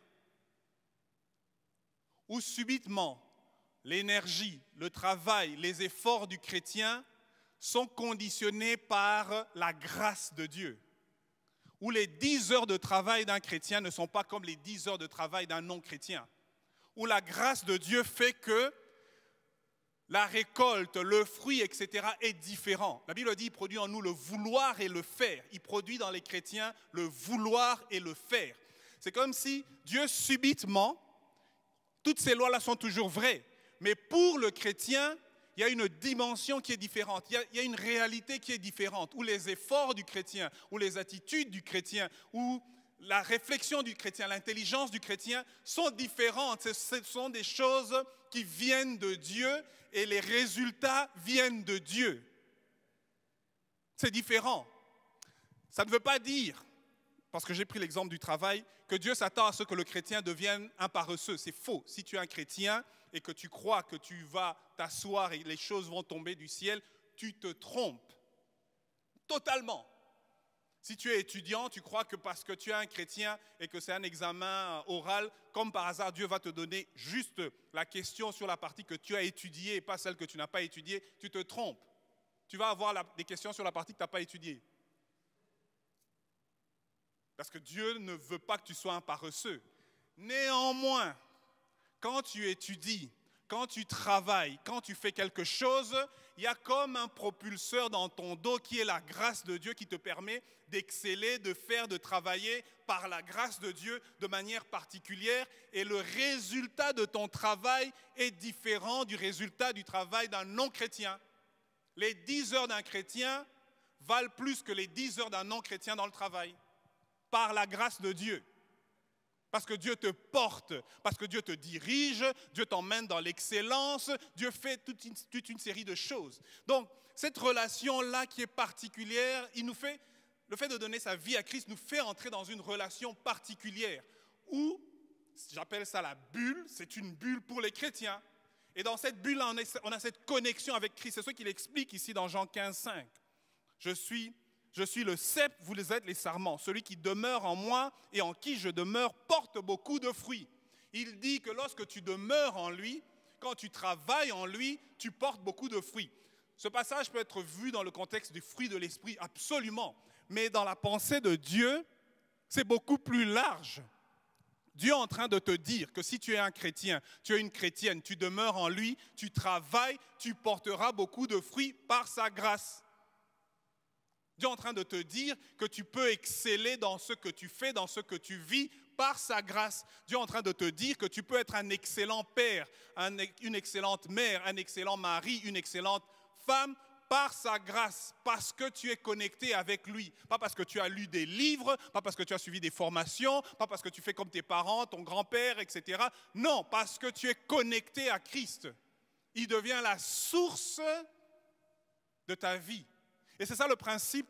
Où subitement, l'énergie, le travail, les efforts du chrétien sont conditionnés par la grâce de Dieu. Où les dix heures de travail d'un chrétien ne sont pas comme les dix heures de travail d'un non-chrétien. Où la grâce de Dieu fait que la récolte, le fruit, et cetera est différent. La Bible dit qu'il produit en nous le vouloir et le faire. Il produit dans les chrétiens le vouloir et le faire. C'est comme si Dieu subitement, toutes ces lois-là sont toujours vraies, mais pour le chrétien, il y a une dimension qui est différente, il y a, il y a une réalité qui est différente, où les efforts du chrétien, où les attitudes du chrétien, où la réflexion du chrétien, l'intelligence du chrétien sont différentes. Ce, ce sont des choses qui viennent de Dieu et les résultats viennent de Dieu. C'est différent. Ça ne veut pas dire, parce que j'ai pris l'exemple du travail, que Dieu s'attend à ce que le chrétien devienne un paresseux. C'est faux. Si tu es un chrétien et que tu crois que tu vas t'asseoir et les choses vont tomber du ciel, tu te trompes totalement. Si tu es étudiant, tu crois que parce que tu es un chrétien et que c'est un examen oral, comme par hasard, Dieu va te donner juste la question sur la partie que tu as étudiée et pas celle que tu n'as pas étudiée, tu te trompes. Tu vas avoir la, des questions sur la partie que tu n'as pas étudiée. Parce que Dieu ne veut pas que tu sois un paresseux. Néanmoins, quand tu étudies, quand tu travailles, quand tu fais quelque chose, il y a comme un propulseur dans ton dos qui est la grâce de Dieu qui te permet d'exceller, de faire, de travailler par la grâce de Dieu de manière particulière. Et le résultat de ton travail est différent du résultat du travail d'un non-chrétien. Les dix heures d'un chrétien valent plus que les dix heures d'un non-chrétien dans le travail. Par la grâce de Dieu. Parce que Dieu te porte, parce que Dieu te dirige, Dieu t'emmène dans l'excellence, Dieu fait toute une, toute une série de choses. Donc, cette relation-là qui est particulière, il nous fait, le fait de donner sa vie à Christ nous fait entrer dans une relation particulière où, j'appelle ça la bulle, c'est une bulle pour les chrétiens. Et dans cette bulle-là, on, on a cette connexion avec Christ. C'est ce qu'il explique ici dans Jean quinze, cinq. Je suis... Je suis le cep, vous êtes les sarments. Celui qui demeure en moi et en qui je demeure porte beaucoup de fruits. Il dit que lorsque tu demeures en lui, quand tu travailles en lui, tu portes beaucoup de fruits. Ce passage peut être vu dans le contexte des fruits de l'esprit, absolument. Mais dans la pensée de Dieu, c'est beaucoup plus large. Dieu est en train de te dire que si tu es un chrétien, tu es une chrétienne, tu demeures en lui, tu travailles, tu porteras beaucoup de fruits par sa grâce. Dieu est en train de te dire que tu peux exceller dans ce que tu fais, dans ce que tu vis, par sa grâce. Dieu est en train de te dire que tu peux être un excellent père, un, une excellente mère, un excellent mari, une excellente femme, par sa grâce, parce que tu es connecté avec lui. Pas parce que tu as lu des livres, pas parce que tu as suivi des formations, pas parce que tu fais comme tes parents, ton grand-père, et cetera. Non, parce que tu es connecté à Christ. Il devient la source de ta vie. Et c'est ça le principe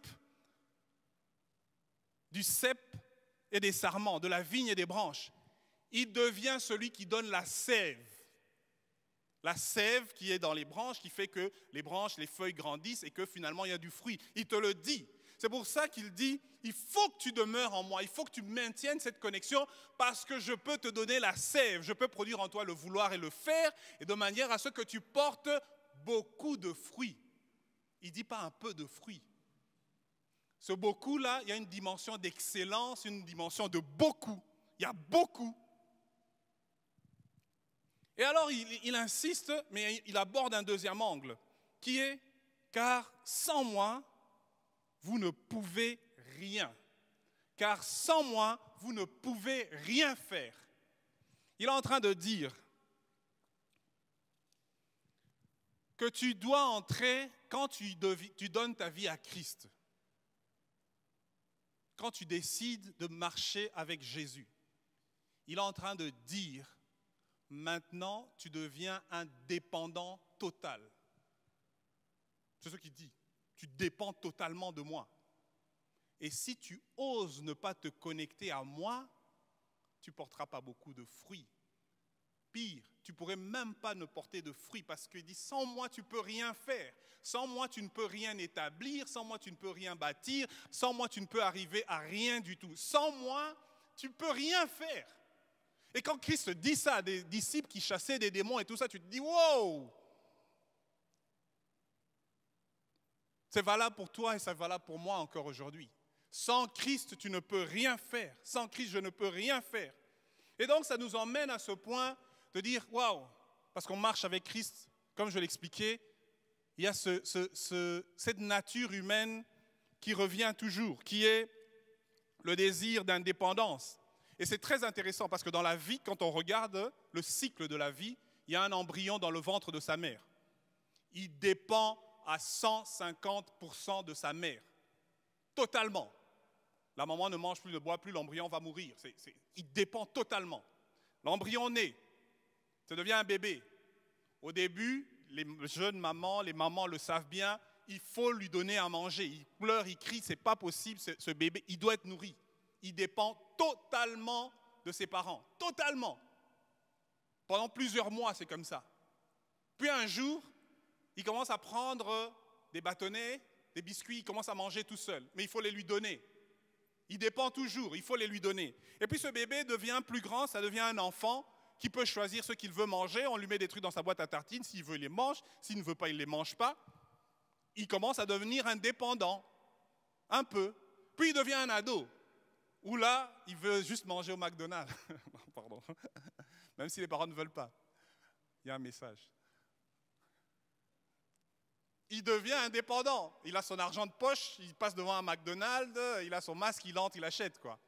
du cep et des sarments, de la vigne et des branches. Il devient celui qui donne la sève. La sève qui est dans les branches, qui fait que les branches, les feuilles grandissent et que finalement il y a du fruit. Il te le dit. C'est pour ça qu'il dit, il faut que tu demeures en moi, il faut que tu maintiennes cette connexion parce que je peux te donner la sève, je peux produire en toi le vouloir et le faire, et de manière à ce que tu portes beaucoup de fruits. Il ne dit pas un peu de fruits. Ce beaucoup-là, il y a une dimension d'excellence, une dimension de beaucoup. Il y a beaucoup. Et alors, il, il insiste, mais il aborde un deuxième angle, qui est, car sans moi, vous ne pouvez rien. Car sans moi, vous ne pouvez rien faire. Il est en train de dire que tu dois entrer quand tu, devi, tu donnes ta vie à Christ. Quand tu décides de marcher avec Jésus. Il est en train de dire, maintenant, tu deviens un dépendant total. C'est ce qu'il dit. Tu dépends totalement de moi. Et si tu oses ne pas te connecter à moi, tu ne porteras pas beaucoup de fruits. Pire, tu ne pourrais même pas ne porter de fruits parce qu'il dit, sans moi, tu ne peux rien faire. Sans moi, tu ne peux rien établir. Sans moi, tu ne peux rien bâtir. Sans moi, tu ne peux arriver à rien du tout. Sans moi, tu ne peux rien faire. Et quand Christ dit ça à des disciples qui chassaient des démons et tout ça, tu te dis, wow! C'est valable pour toi et c'est valable pour moi encore aujourd'hui. Sans Christ, tu ne peux rien faire. Sans Christ, je ne peux rien faire. Et donc, ça nous emmène à ce point de dire, waouh, parce qu'on marche avec Christ, comme je l'expliquais, il y a ce, ce, ce, cette nature humaine qui revient toujours, qui est le désir d'indépendance. Et c'est très intéressant parce que dans la vie, quand on regarde le cycle de la vie, il y a un embryon dans le ventre de sa mère. Il dépend à cent cinquante pour cent de sa mère. Totalement. La maman ne mange plus, ne boit plus, l'embryon va mourir. C'est, c'est, il dépend totalement. L'embryon naît, ça devient un bébé. Au début, les jeunes mamans, les mamans le savent bien, il faut lui donner à manger. Il pleure, il crie, c'est pas possible, ce, ce bébé, il doit être nourri. Il dépend totalement de ses parents. Totalement. Pendant plusieurs mois, c'est comme ça. Puis un jour, il commence à prendre des bâtonnets, des biscuits, il commence à manger tout seul. Mais il faut les lui donner. Il dépend toujours, il faut les lui donner. Et puis ce bébé devient plus grand, ça devient un enfant qui peut choisir ce qu'il veut manger. On lui met des trucs dans sa boîte à tartines, s'il veut, il les mange. S'il ne veut pas, il ne les mange pas. Il commence à devenir indépendant, un peu. Puis il devient un ado, où là, il veut juste manger au McDonald's. Pardon. Même si les parents ne veulent pas. Il y a un message. Il devient indépendant. Il a son argent de poche, il passe devant un McDonald's, il a son masque, il entre, il achète, quoi.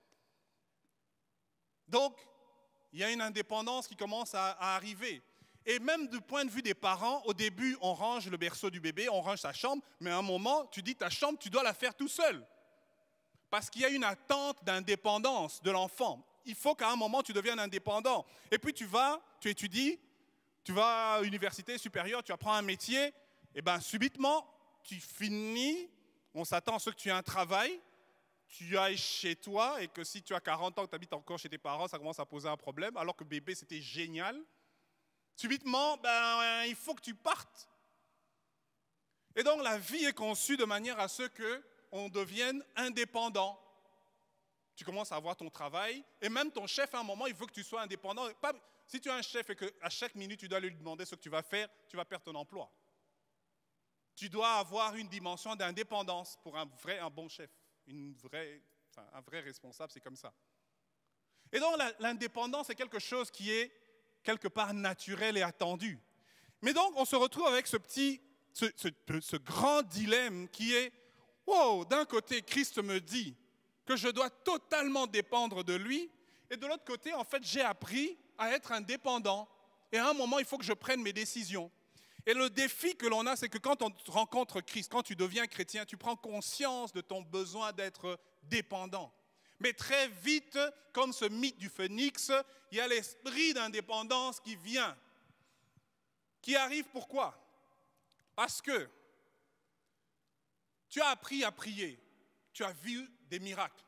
Donc, il y a une indépendance qui commence à, à arriver. Et même du point de vue des parents, au début, on range le berceau du bébé, on range sa chambre, mais à un moment, tu dis ta chambre, tu dois la faire tout seul. Parce qu'il y a une attente d'indépendance de l'enfant. Il faut qu'à un moment, tu deviennes indépendant. Et puis tu vas, tu étudies, tu vas à l'université supérieure, tu apprends un métier, et bien subitement, tu finis, on s'attend à ce que tu aies un travail, tu ailles chez toi, et que si tu as quarante ans, que tu habites encore chez tes parents, ça commence à poser un problème, alors que bébé, c'était génial. Subitement, ben, il faut que tu partes. Et donc la vie est conçue de manière à ce qu'on devienne indépendant. Tu commences à avoir ton travail, et même ton chef, à un moment, il veut que tu sois indépendant. Pas, si tu as un chef et qu'à chaque minute, tu dois lui demander ce que tu vas faire, tu vas perdre ton emploi. Tu dois avoir une dimension d'indépendance pour un vrai, un bon chef, une vraie, enfin, un vrai responsable, c'est comme ça. Et donc la, l'indépendance est quelque chose qui est quelque part naturel et attendu. Mais donc on se retrouve avec ce petit, ce, ce, ce grand dilemme qui est, wow, d'un côté Christ me dit que je dois totalement dépendre de lui, et de l'autre côté, en fait, j'ai appris à être indépendant. Et à un moment, il faut que je prenne mes décisions. Et le défi que l'on a, c'est que quand on rencontre Christ, quand tu deviens chrétien, tu prends conscience de ton besoin d'être dépendant. Mais très vite, comme ce mythe du phénix, il y a l'esprit d'indépendance qui vient. Qui arrive pourquoi? Parce que tu as appris à prier, tu as vu des miracles.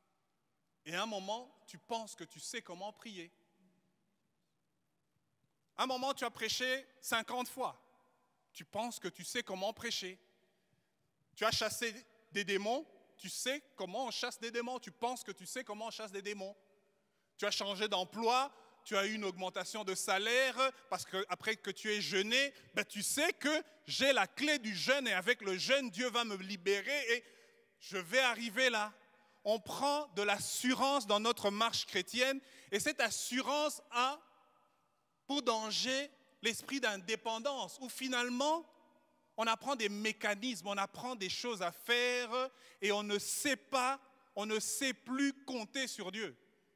Et à un moment, tu penses que tu sais comment prier. À un moment, tu as prêché cinquante fois. Tu penses que tu sais comment prêcher. Tu as chassé des démons. Tu sais comment on chasse des démons. Tu penses que tu sais comment on chasse des démons. Tu as changé d'emploi. Tu as eu une augmentation de salaire parce qu'après que tu aies jeûné, ben tu sais que j'ai la clé du jeûne et avec le jeûne, Dieu va me libérer et je vais arriver là. On prend de l'assurance dans notre marche chrétienne et cette assurance a pour danger l'esprit d'indépendance où finalement on apprend des mécanismes, on apprend des choses à faire et on ne sait pas, on ne sait plus compter sur Dieu.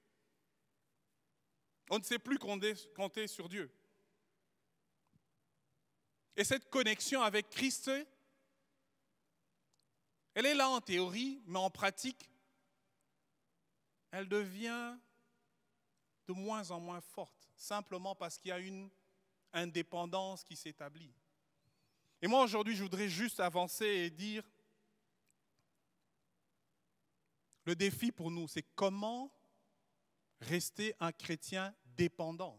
On ne sait plus compter, compter sur Dieu. Et cette connexion avec Christ, elle est là en théorie, mais en pratique, elle devient de moins en moins forte, simplement parce qu'il y a une indépendance qui s'établit. Et moi, aujourd'hui, je voudrais juste avancer et dire, le défi pour nous, c'est comment rester un chrétien dépendant.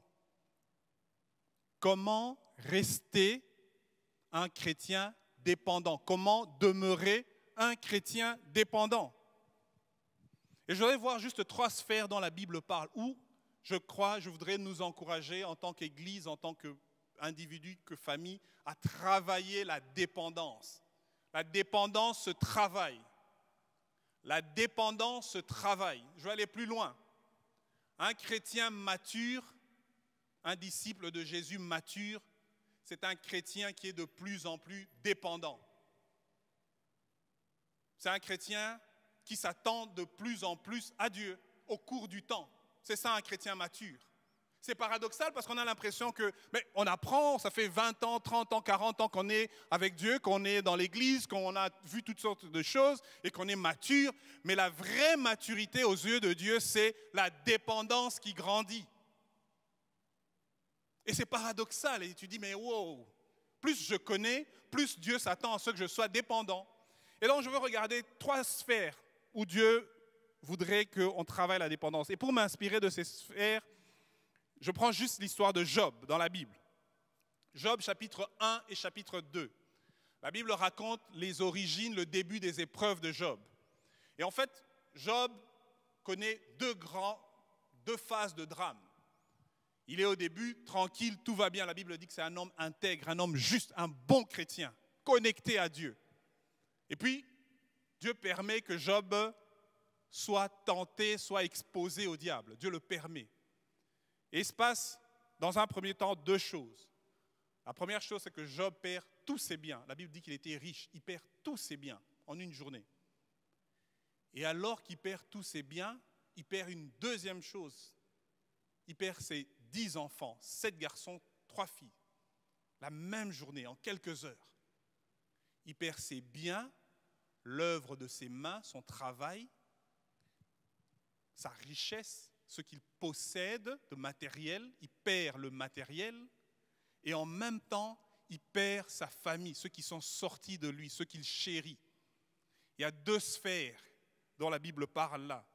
Comment rester un chrétien dépendant? Comment demeurer un chrétien dépendant? Et je voudrais voir juste trois sphères dont la Bible parle, où je crois, je voudrais nous encourager en tant qu'Église, en tant qu'individu, que famille, à travailler la dépendance. La dépendance se travaille. La dépendance se travaille. Je vais aller plus loin. Un chrétien mature, un disciple de Jésus mature, c'est un chrétien qui est de plus en plus dépendant. C'est un chrétien qui s'attend de plus en plus à Dieu au cours du temps. C'est ça un chrétien mature. C'est paradoxal parce qu'on a l'impression que, mais on apprend, ça fait vingt ans, trente ans, quarante ans qu'on est avec Dieu, qu'on est dans l'église, qu'on a vu toutes sortes de choses et qu'on est mature. Mais la vraie maturité aux yeux de Dieu, c'est la dépendance qui grandit. Et c'est paradoxal. Et tu dis, mais wow, plus je connais, plus Dieu s'attend à ce que je sois dépendant. Et donc je veux regarder trois sphères où Dieu voudrait qu'on travaille la dépendance. Et pour m'inspirer de ces sphères, je prends juste l'histoire de Job dans la Bible. Job chapitre un et chapitre deux. La Bible raconte les origines, le début des épreuves de Job. Et en fait, Job connaît deux grands, deux phases de drame. Il est au début tranquille, tout va bien. La Bible dit que c'est un homme intègre, un homme juste, un bon chrétien, connecté à Dieu. Et puis, Dieu permet que Job soit tenté, soit exposé au diable. Dieu le permet. Et il se passe, dans un premier temps, deux choses. La première chose, c'est que Job perd tous ses biens. La Bible dit qu'il était riche. Il perd tous ses biens en une journée. Et alors qu'il perd tous ses biens, il perd une deuxième chose. Il perd ses dix enfants, sept garçons, trois filles. La même journée, en quelques heures. Il perd ses biens, l'œuvre de ses mains, son travail, sa richesse, ce qu'il possède de matériel, il perd le matériel et en même temps, il perd sa famille, ceux qui sont sortis de lui, ceux qu'il chérit. Il y a deux sphères dont la Bible parle là.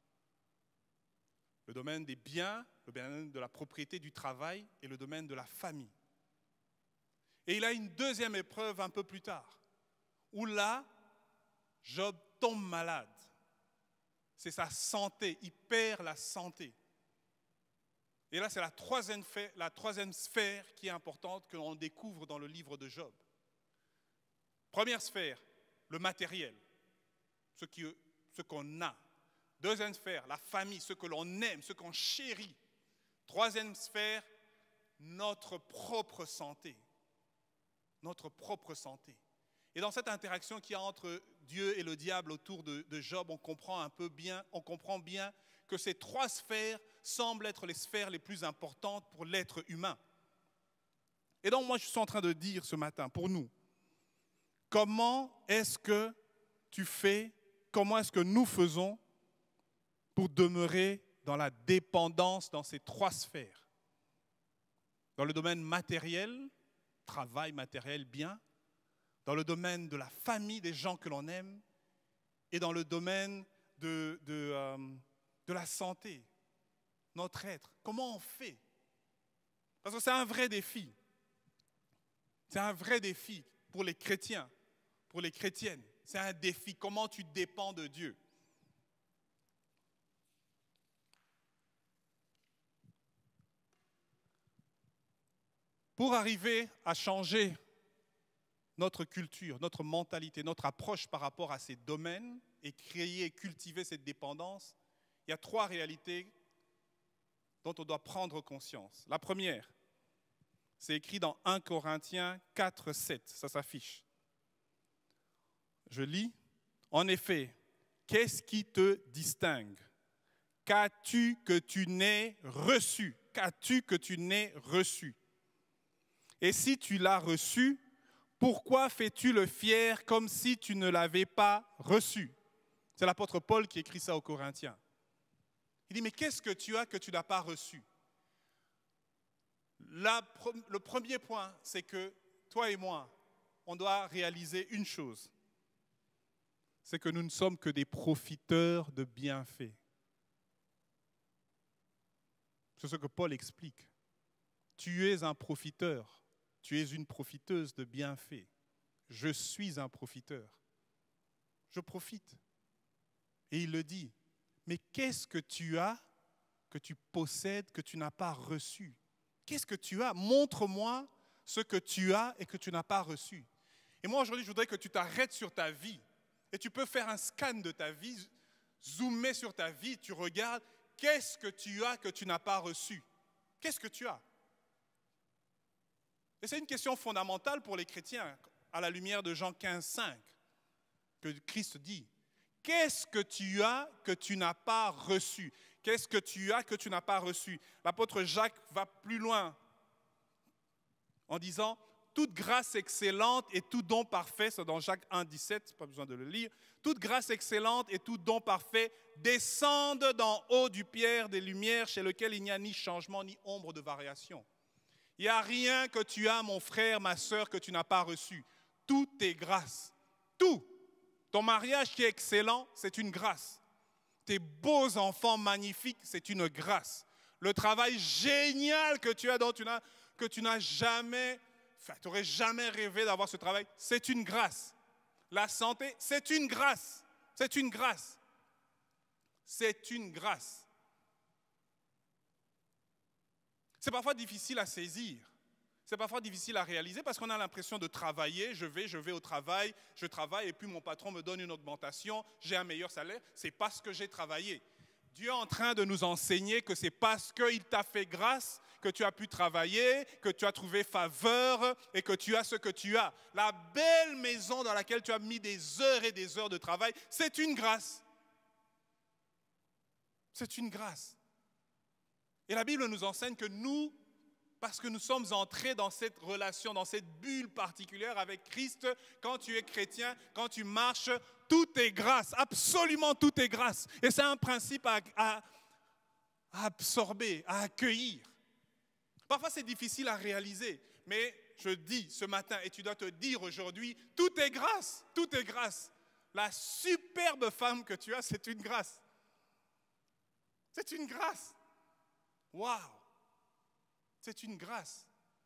Le domaine des biens, le domaine de la propriété du travail et le domaine de la famille. Et il a une deuxième épreuve un peu plus tard, où là, Job tombe malade. C'est sa santé, il perd la santé. Et là, c'est la troisième, la troisième sphère qui est importante que l'on découvre dans le livre de Job. Première sphère, le matériel, ce, qui, ce qu'on a. Deuxième sphère, la famille, ce que l'on aime, ce qu'on chérit. Troisième sphère, notre propre santé. Notre propre santé. Et dans cette interaction qu'il y a entre Dieu et le diable autour de, de Job, on comprend un peu bien, on comprend bien que ces trois sphères semblent être les sphères les plus importantes pour l'être humain. Et donc moi je suis en train de dire ce matin, pour nous, comment est-ce que tu fais, comment est-ce que nous faisons pour demeurer dans la dépendance dans ces trois sphères? Dans le domaine matériel, travail matériel, bien. Dans le domaine de la famille, des gens que l'on aime, et dans le domaine de, de, euh, de la santé, notre être. Comment on fait? Parce que c'est un vrai défi. C'est un vrai défi pour les chrétiens, pour les chrétiennes. C'est un défi. Comment tu dépends de Dieu? Pour arriver à changer notre culture, notre mentalité, notre approche par rapport à ces domaines et créer et cultiver cette dépendance, il y a trois réalités dont on doit prendre conscience. La première, c'est écrit dans un Corinthiens quatre, sept, ça s'affiche. Je lis, « En effet, qu'est-ce qui te distingue? Qu'as-tu que tu n'aies reçu? Qu'as-tu que tu n'aies reçu? Et si tu l'as reçu, pourquoi fais-tu le fier comme si tu ne l'avais pas reçu? » C'est l'apôtre Paul qui écrit ça aux Corinthiens. Il dit, mais qu'est-ce que tu as que tu n'as pas reçu? La, le premier point, c'est que toi et moi, on doit réaliser une chose. C'est que nous ne sommes que des profiteurs de bienfaits. C'est ce que Paul explique. Tu es un profiteur. Tu es une profiteuse de bienfaits. Je suis un profiteur. Je profite. Et il le dit. Mais qu'est-ce que tu as, que tu possèdes, que tu n'as pas reçu? Qu'est-ce que tu as? Montre-moi ce que tu as et que tu n'as pas reçu. Et moi, aujourd'hui, je voudrais que tu t'arrêtes sur ta vie. Et tu peux faire un scan de ta vie, zoomer sur ta vie, tu regardes, qu'est-ce que tu as que tu n'as pas reçu? Qu'est-ce que tu as? Et c'est une question fondamentale pour les chrétiens, à la lumière de Jean quinze, cinq, que Christ dit. Qu'est-ce que tu as que tu n'as pas reçu? Qu'est-ce que tu as que tu n'as pas reçu? L'apôtre Jacques va plus loin en disant « Toute grâce excellente et tout don parfait », c'est dans Jacques un, dix-sept, pas besoin de le lire, « Toute grâce excellente et tout don parfait descendent d'en haut du Père des Lumières chez lequel il n'y a ni changement ni ombre de variation. » Il n'y a rien que tu as, mon frère, ma sœur, que tu n'as pas reçu. Tout est grâce. Tout. Ton mariage qui est excellent, c'est une grâce. Tes beaux enfants magnifiques, c'est une grâce. Le travail génial que tu as, dont tu n'as, que tu n'as jamais, enfin, tu n'aurais jamais rêvé d'avoir ce travail, c'est une grâce. La santé, c'est une grâce. C'est une grâce. C'est une grâce. C'est parfois difficile à saisir. C'est parfois difficile à réaliser parce qu'on a l'impression de travailler. Je vais, je vais au travail, je travaille et puis mon patron me donne une augmentation, j'ai un meilleur salaire. C'est parce que j'ai travaillé. Dieu est en train de nous enseigner que c'est parce qu'il t'a fait grâce que tu as pu travailler, que tu as trouvé faveur et que tu as ce que tu as. La belle maison dans laquelle tu as mis des heures et des heures de travail, c'est une grâce. C'est une grâce. Et la Bible nous enseigne que nous, parce que nous sommes entrés dans cette relation, dans cette bulle particulière avec Christ, quand tu es chrétien, quand tu marches, tout est grâce, absolument tout est grâce. Et c'est un principe à, à, à absorber, à accueillir. Parfois c'est difficile à réaliser, mais je dis ce matin, et tu dois te dire aujourd'hui, tout est grâce, tout est grâce. La superbe femme que tu as, c'est une grâce. C'est une grâce. Waouh! C'est une grâce.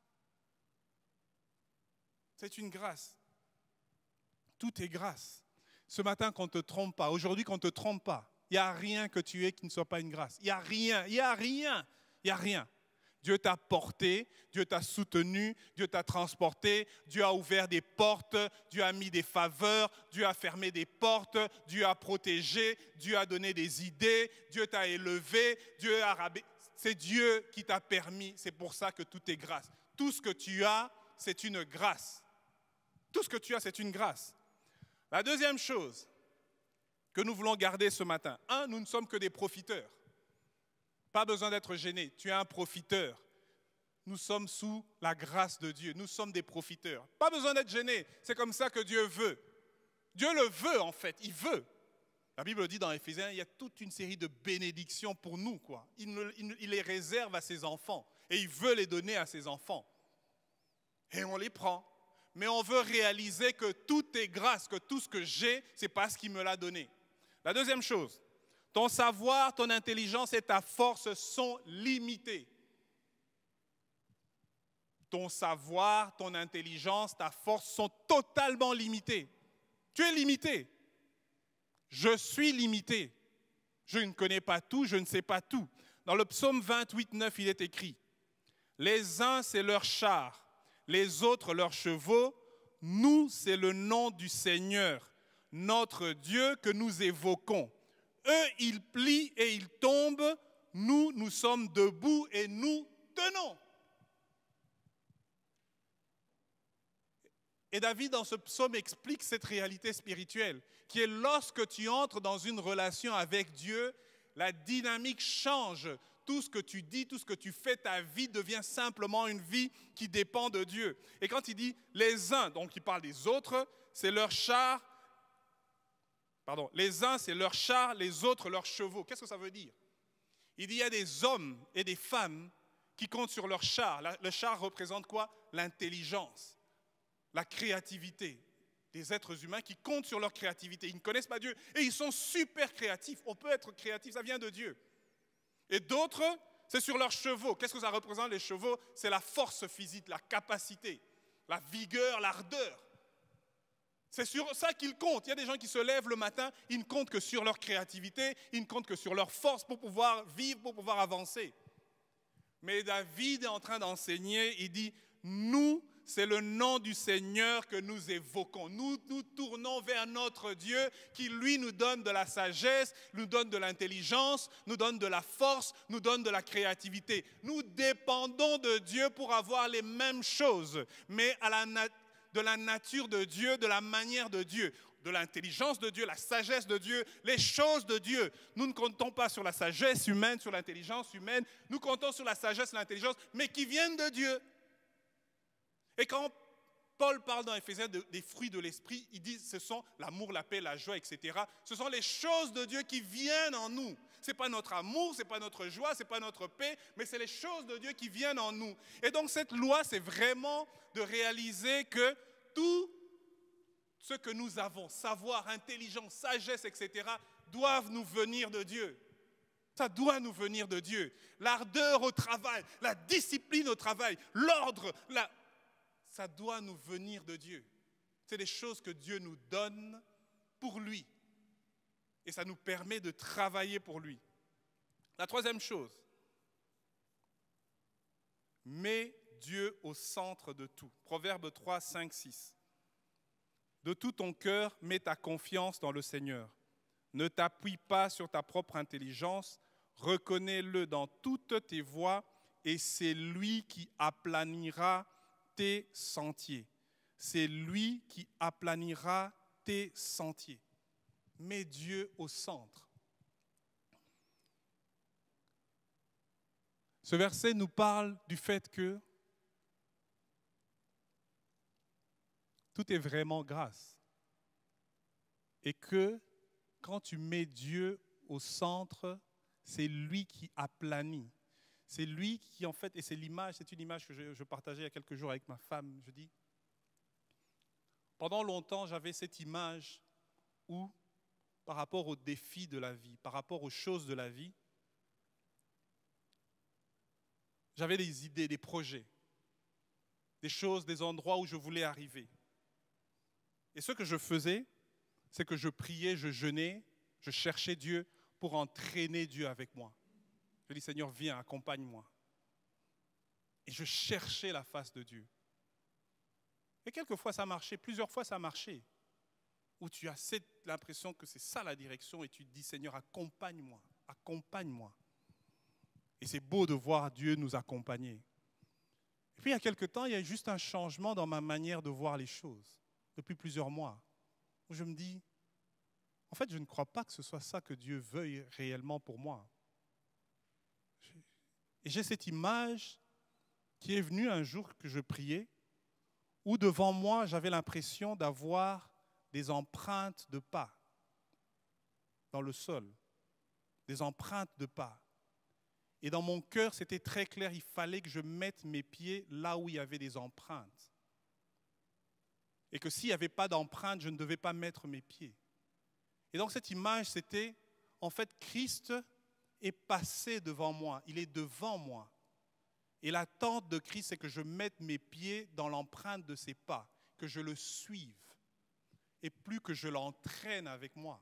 C'est une grâce. Tout est grâce. Ce matin, qu'on ne te trompe pas. Aujourd'hui, qu'on ne te trompe pas. Il n'y a rien que tu aies qui ne soit pas une grâce. Il n'y a rien. Il n'y a rien. Il n'y a rien. Dieu t'a porté, Dieu t'a soutenu, Dieu t'a transporté, Dieu a ouvert des portes, Dieu a mis des faveurs, Dieu a fermé des portes, Dieu a protégé, Dieu a donné des idées, Dieu t'a élevé, Dieu a rabaissé. C'est Dieu qui t'a permis, c'est pour ça que tout est grâce. Tout ce que tu as, c'est une grâce. Tout ce que tu as, c'est une grâce. La deuxième chose que nous voulons garder ce matin, un, nous ne sommes que des profiteurs. Pas besoin d'être gêné, tu es un profiteur. Nous sommes sous la grâce de Dieu, nous sommes des profiteurs. Pas besoin d'être gêné, c'est comme ça que Dieu veut. Dieu le veut en fait, il veut. La Bible dit dans Éphésiens, il y a toute une série de bénédictions pour nous, quoi. Il, il, il les réserve à ses enfants et il veut les donner à ses enfants. Et on les prend. Mais on veut réaliser que tout est grâce, que tout ce que j'ai, c'est parce qu'il me l'a donné. La deuxième chose, ton savoir, ton intelligence et ta force sont limités. ton savoir, ton intelligence, ta force sont totalement limités. Tu es limité. Je suis limité. Je ne connais pas tout, je ne sais pas tout. Dans le psaume vingt-huit, neuf, il est écrit « Les uns, c'est leur char, les autres, leurs chevaux. Nous, c'est le nom du Seigneur, notre Dieu que nous évoquons. Eux, ils plient et ils tombent. Nous, nous sommes debout et nous tenons. » Et David, dans ce psaume, explique cette réalité spirituelle, qui est lorsque tu entres dans une relation avec Dieu, la dynamique change. Tout ce que tu dis, tout ce que tu fais, ta vie devient simplement une vie qui dépend de Dieu. Et quand il dit les uns, donc il parle des autres, c'est leur char, pardon, les uns c'est leur char, les autres leurs chevaux. Qu'est-ce que ça veut dire? Il dit il y a des hommes et des femmes qui comptent sur leur char. Le char représente quoi? L'intelligence, la créativité. Des êtres humains qui comptent sur leur créativité. Ils ne connaissent pas Dieu et ils sont super créatifs. On peut être créatif, ça vient de Dieu. Et d'autres, c'est sur leurs chevaux. Qu'est-ce que ça représente les chevaux? C'est la force physique, la capacité, la vigueur, l'ardeur. C'est sur ça qu'ils comptent. Il y a des gens qui se lèvent le matin, ils ne comptent que sur leur créativité, ils ne comptent que sur leur force pour pouvoir vivre, pour pouvoir avancer. Mais David est en train d'enseigner, il dit, nous, c'est le nom du Seigneur que nous évoquons. Nous nous tournons vers notre Dieu qui, lui, nous donne de la sagesse, nous donne de l'intelligence, nous donne de la force, nous donne de la créativité. Nous dépendons de Dieu pour avoir les mêmes choses, mais à la na- de la nature de Dieu, de la manière de Dieu, de l'intelligence de Dieu, la sagesse de Dieu, les choses de Dieu. Nous ne comptons pas sur la sagesse humaine, sur l'intelligence humaine, nous comptons sur la sagesse et l'intelligence, mais qui viennent de Dieu. Et quand Paul parle dans Éphésiens de, des fruits de l'esprit, il dit ce sont l'amour, la paix, la joie, et cetera. Ce sont les choses de Dieu qui viennent en nous. Ce n'est pas notre amour, ce n'est pas notre joie, ce n'est pas notre paix, mais c'est les choses de Dieu qui viennent en nous. Et donc cette loi, c'est vraiment de réaliser que tout ce que nous avons, savoir, intelligence, sagesse, et cetera, doivent nous venir de Dieu. Ça doit nous venir de Dieu. L'ardeur au travail, la discipline au travail, l'ordre, la... ça doit nous venir de Dieu. C'est des choses que Dieu nous donne pour lui. Et ça nous permet de travailler pour lui. La troisième chose, mets Dieu au centre de tout. Proverbe trois, cinq, six. De tout ton cœur, mets ta confiance dans le Seigneur. Ne t'appuie pas sur ta propre intelligence, reconnais-le dans toutes tes voies et c'est lui qui aplanira tes sentiers. C'est lui qui aplanira tes sentiers. Mets Dieu au centre. Ce verset nous parle du fait que tout est vraiment grâce. Et que quand tu mets Dieu au centre, c'est lui qui aplanit. C'est lui qui, en fait, et c'est l'image, c'est une image que je, je partageais il y a quelques jours avec ma femme. Je dis, pendant longtemps, j'avais cette image où, par rapport aux défis de la vie, par rapport aux choses de la vie, j'avais des idées, des projets, des choses, des endroits où je voulais arriver. Et ce que je faisais, c'est que je priais, je jeûnais, je cherchais Dieu pour entraîner Dieu avec moi. Je dis, Seigneur, viens, accompagne-moi. Et je cherchais la face de Dieu. Et quelquefois ça marchait, plusieurs fois ça marchait. Où tu as cette, l'impression que c'est ça la direction et tu te dis, Seigneur, accompagne-moi, accompagne-moi. Et c'est beau de voir Dieu nous accompagner. Et puis il y a quelque temps, il y a juste un changement dans ma manière de voir les choses, depuis plusieurs mois, où je me dis, en fait, je ne crois pas que ce soit ça que Dieu veuille réellement pour moi. Et j'ai cette image qui est venue un jour que je priais, où devant moi, j'avais l'impression d'avoir des empreintes de pas dans le sol, des empreintes de pas. Et dans mon cœur, c'était très clair, il fallait que je mette mes pieds là où il y avait des empreintes. Et que s'il n'y avait pas d'empreintes, je ne devais pas mettre mes pieds. Et donc cette image, c'était, en fait, Christ est passé devant moi, il est devant moi. Et l'attente de Christ, c'est que je mette mes pieds dans l'empreinte de ses pas, que je le suive, et plus que je l'entraîne avec moi.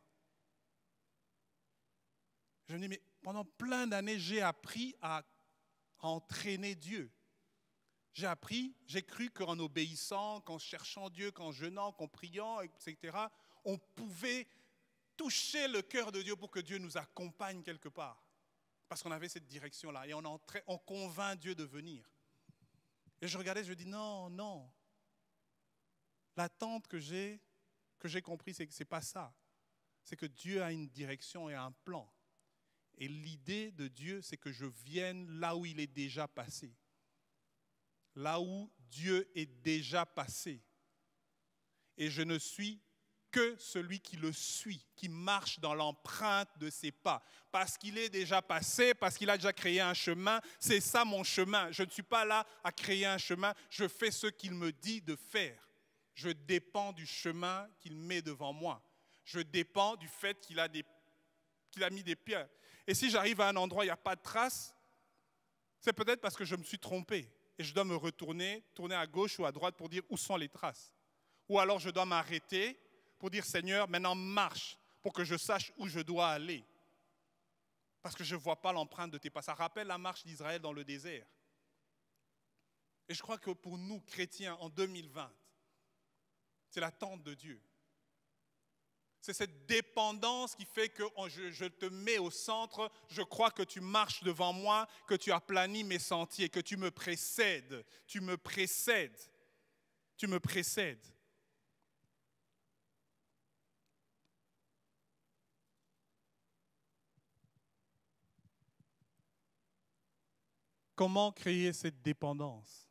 Je me dis, mais pendant plein d'années, j'ai appris à entraîner Dieu. J'ai appris, j'ai cru qu'en obéissant, qu'en cherchant Dieu, qu'en jeûnant, qu'en priant, et cetera, on pouvait toucher le cœur de Dieu pour que Dieu nous accompagne quelque part. Parce qu'on avait cette direction-là et on, entrait, on convainc Dieu de venir. Et je regardais, je me dis non, non. L'attente que j'ai, que j'ai compris, c'est que ce n'est pas ça. C'est que Dieu a une direction et un plan. Et l'idée de Dieu, c'est que je vienne là où il est déjà passé. Là où Dieu est déjà passé. Et je ne suis que celui qui le suit, qui marche dans l'empreinte de ses pas. Parce qu'il est déjà passé, parce qu'il a déjà créé un chemin, c'est ça mon chemin. Je ne suis pas là à créer un chemin, je fais ce qu'il me dit de faire. Je dépends du chemin qu'il met devant moi. Je dépends du fait qu'il a, des, qu'il a mis des pierres. Et si j'arrive à un endroit où il n'y a pas de traces, c'est peut-être parce que je me suis trompé. Et je dois me retourner, tourner à gauche ou à droite pour dire où sont les traces. Ou alors je dois m'arrêter pour dire, Seigneur, maintenant marche, pour que je sache où je dois aller. Parce que je ne vois pas l'empreinte de tes pas. Ça rappelle la marche d'Israël dans le désert. Et je crois que pour nous, chrétiens, en deux mille vingt, c'est l'attente de Dieu. C'est cette dépendance qui fait que je, je te mets au centre, je crois que tu marches devant moi, que tu aplanis mes sentiers, que tu me précèdes, tu me précèdes, tu me précèdes. Comment créer cette dépendance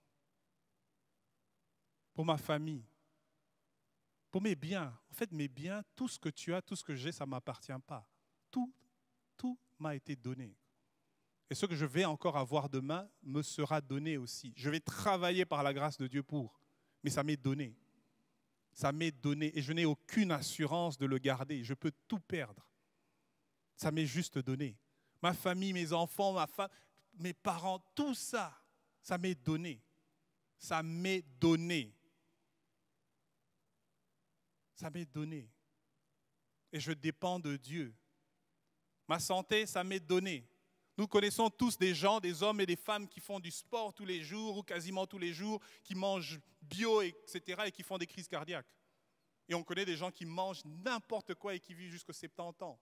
pour ma famille, pour mes biens? En fait, mes biens, tout ce que tu as, tout ce que j'ai, ça ne m'appartient pas. Tout, tout m'a été donné. Et ce que je vais encore avoir demain me sera donné aussi. Je vais travailler par la grâce de Dieu pour, mais ça m'est donné. Ça m'est donné et je n'ai aucune assurance de le garder. Je peux tout perdre. Ça m'est juste donné. Ma famille, mes enfants, ma femme, mes parents, tout ça, ça m'est donné. Ça m'est donné. Ça m'est donné. Et je dépends de Dieu. Ma santé, ça m'est donné. Nous connaissons tous des gens, des hommes et des femmes qui font du sport tous les jours ou quasiment tous les jours, qui mangent bio, et cetera et qui font des crises cardiaques. Et on connaît des gens qui mangent n'importe quoi et qui vivent jusqu'à soixante-dix ans.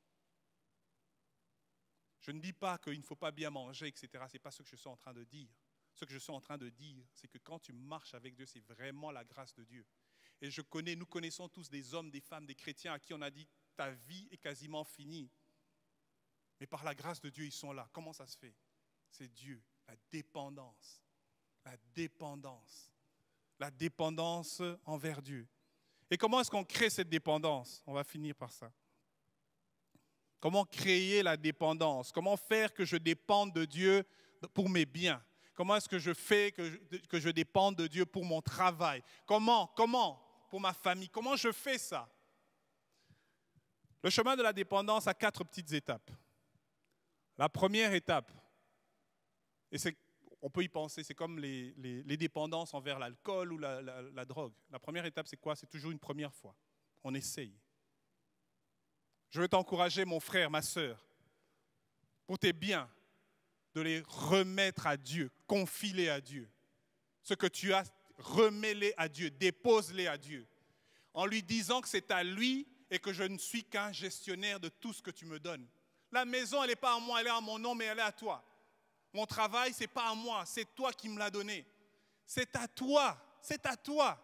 Je ne dis pas qu'il ne faut pas bien manger, et cetera. Ce n'est pas ce que je suis en train de dire. Ce que je suis en train de dire, c'est que quand tu marches avec Dieu, c'est vraiment la grâce de Dieu. Et je connais, nous connaissons tous des hommes, des femmes, des chrétiens à qui on a dit « ta vie est quasiment finie ». Mais par la grâce de Dieu, ils sont là. Comment ça se fait? C'est Dieu, la dépendance. La dépendance. La dépendance envers Dieu. Et comment est-ce qu'on crée cette dépendance? On va finir par ça. Comment créer la dépendance? Comment faire que je dépende de Dieu pour mes biens? Comment est-ce que je fais que je, que je dépende de Dieu pour mon travail? Comment? Comment? Pour ma famille? Comment je fais ça? Le chemin de la dépendance a quatre petites étapes. La première étape, et c'est, on peut y penser, c'est comme les, les, les dépendances envers l'alcool ou la, la, la drogue. La première étape, c'est quoi? C'est toujours une première fois. On essaye. Je veux t'encourager, mon frère, ma sœur, pour tes biens, de les remettre à Dieu, confie-les à Dieu. Ce que tu as, remets-les à Dieu, dépose-les à Dieu, en lui disant que c'est à lui et que je ne suis qu'un gestionnaire de tout ce que tu me donnes. La maison, elle n'est pas à moi, elle est à mon nom, mais elle est à toi. Mon travail, ce n'est pas à moi, c'est toi qui me l'as donné. C'est à toi, c'est à toi.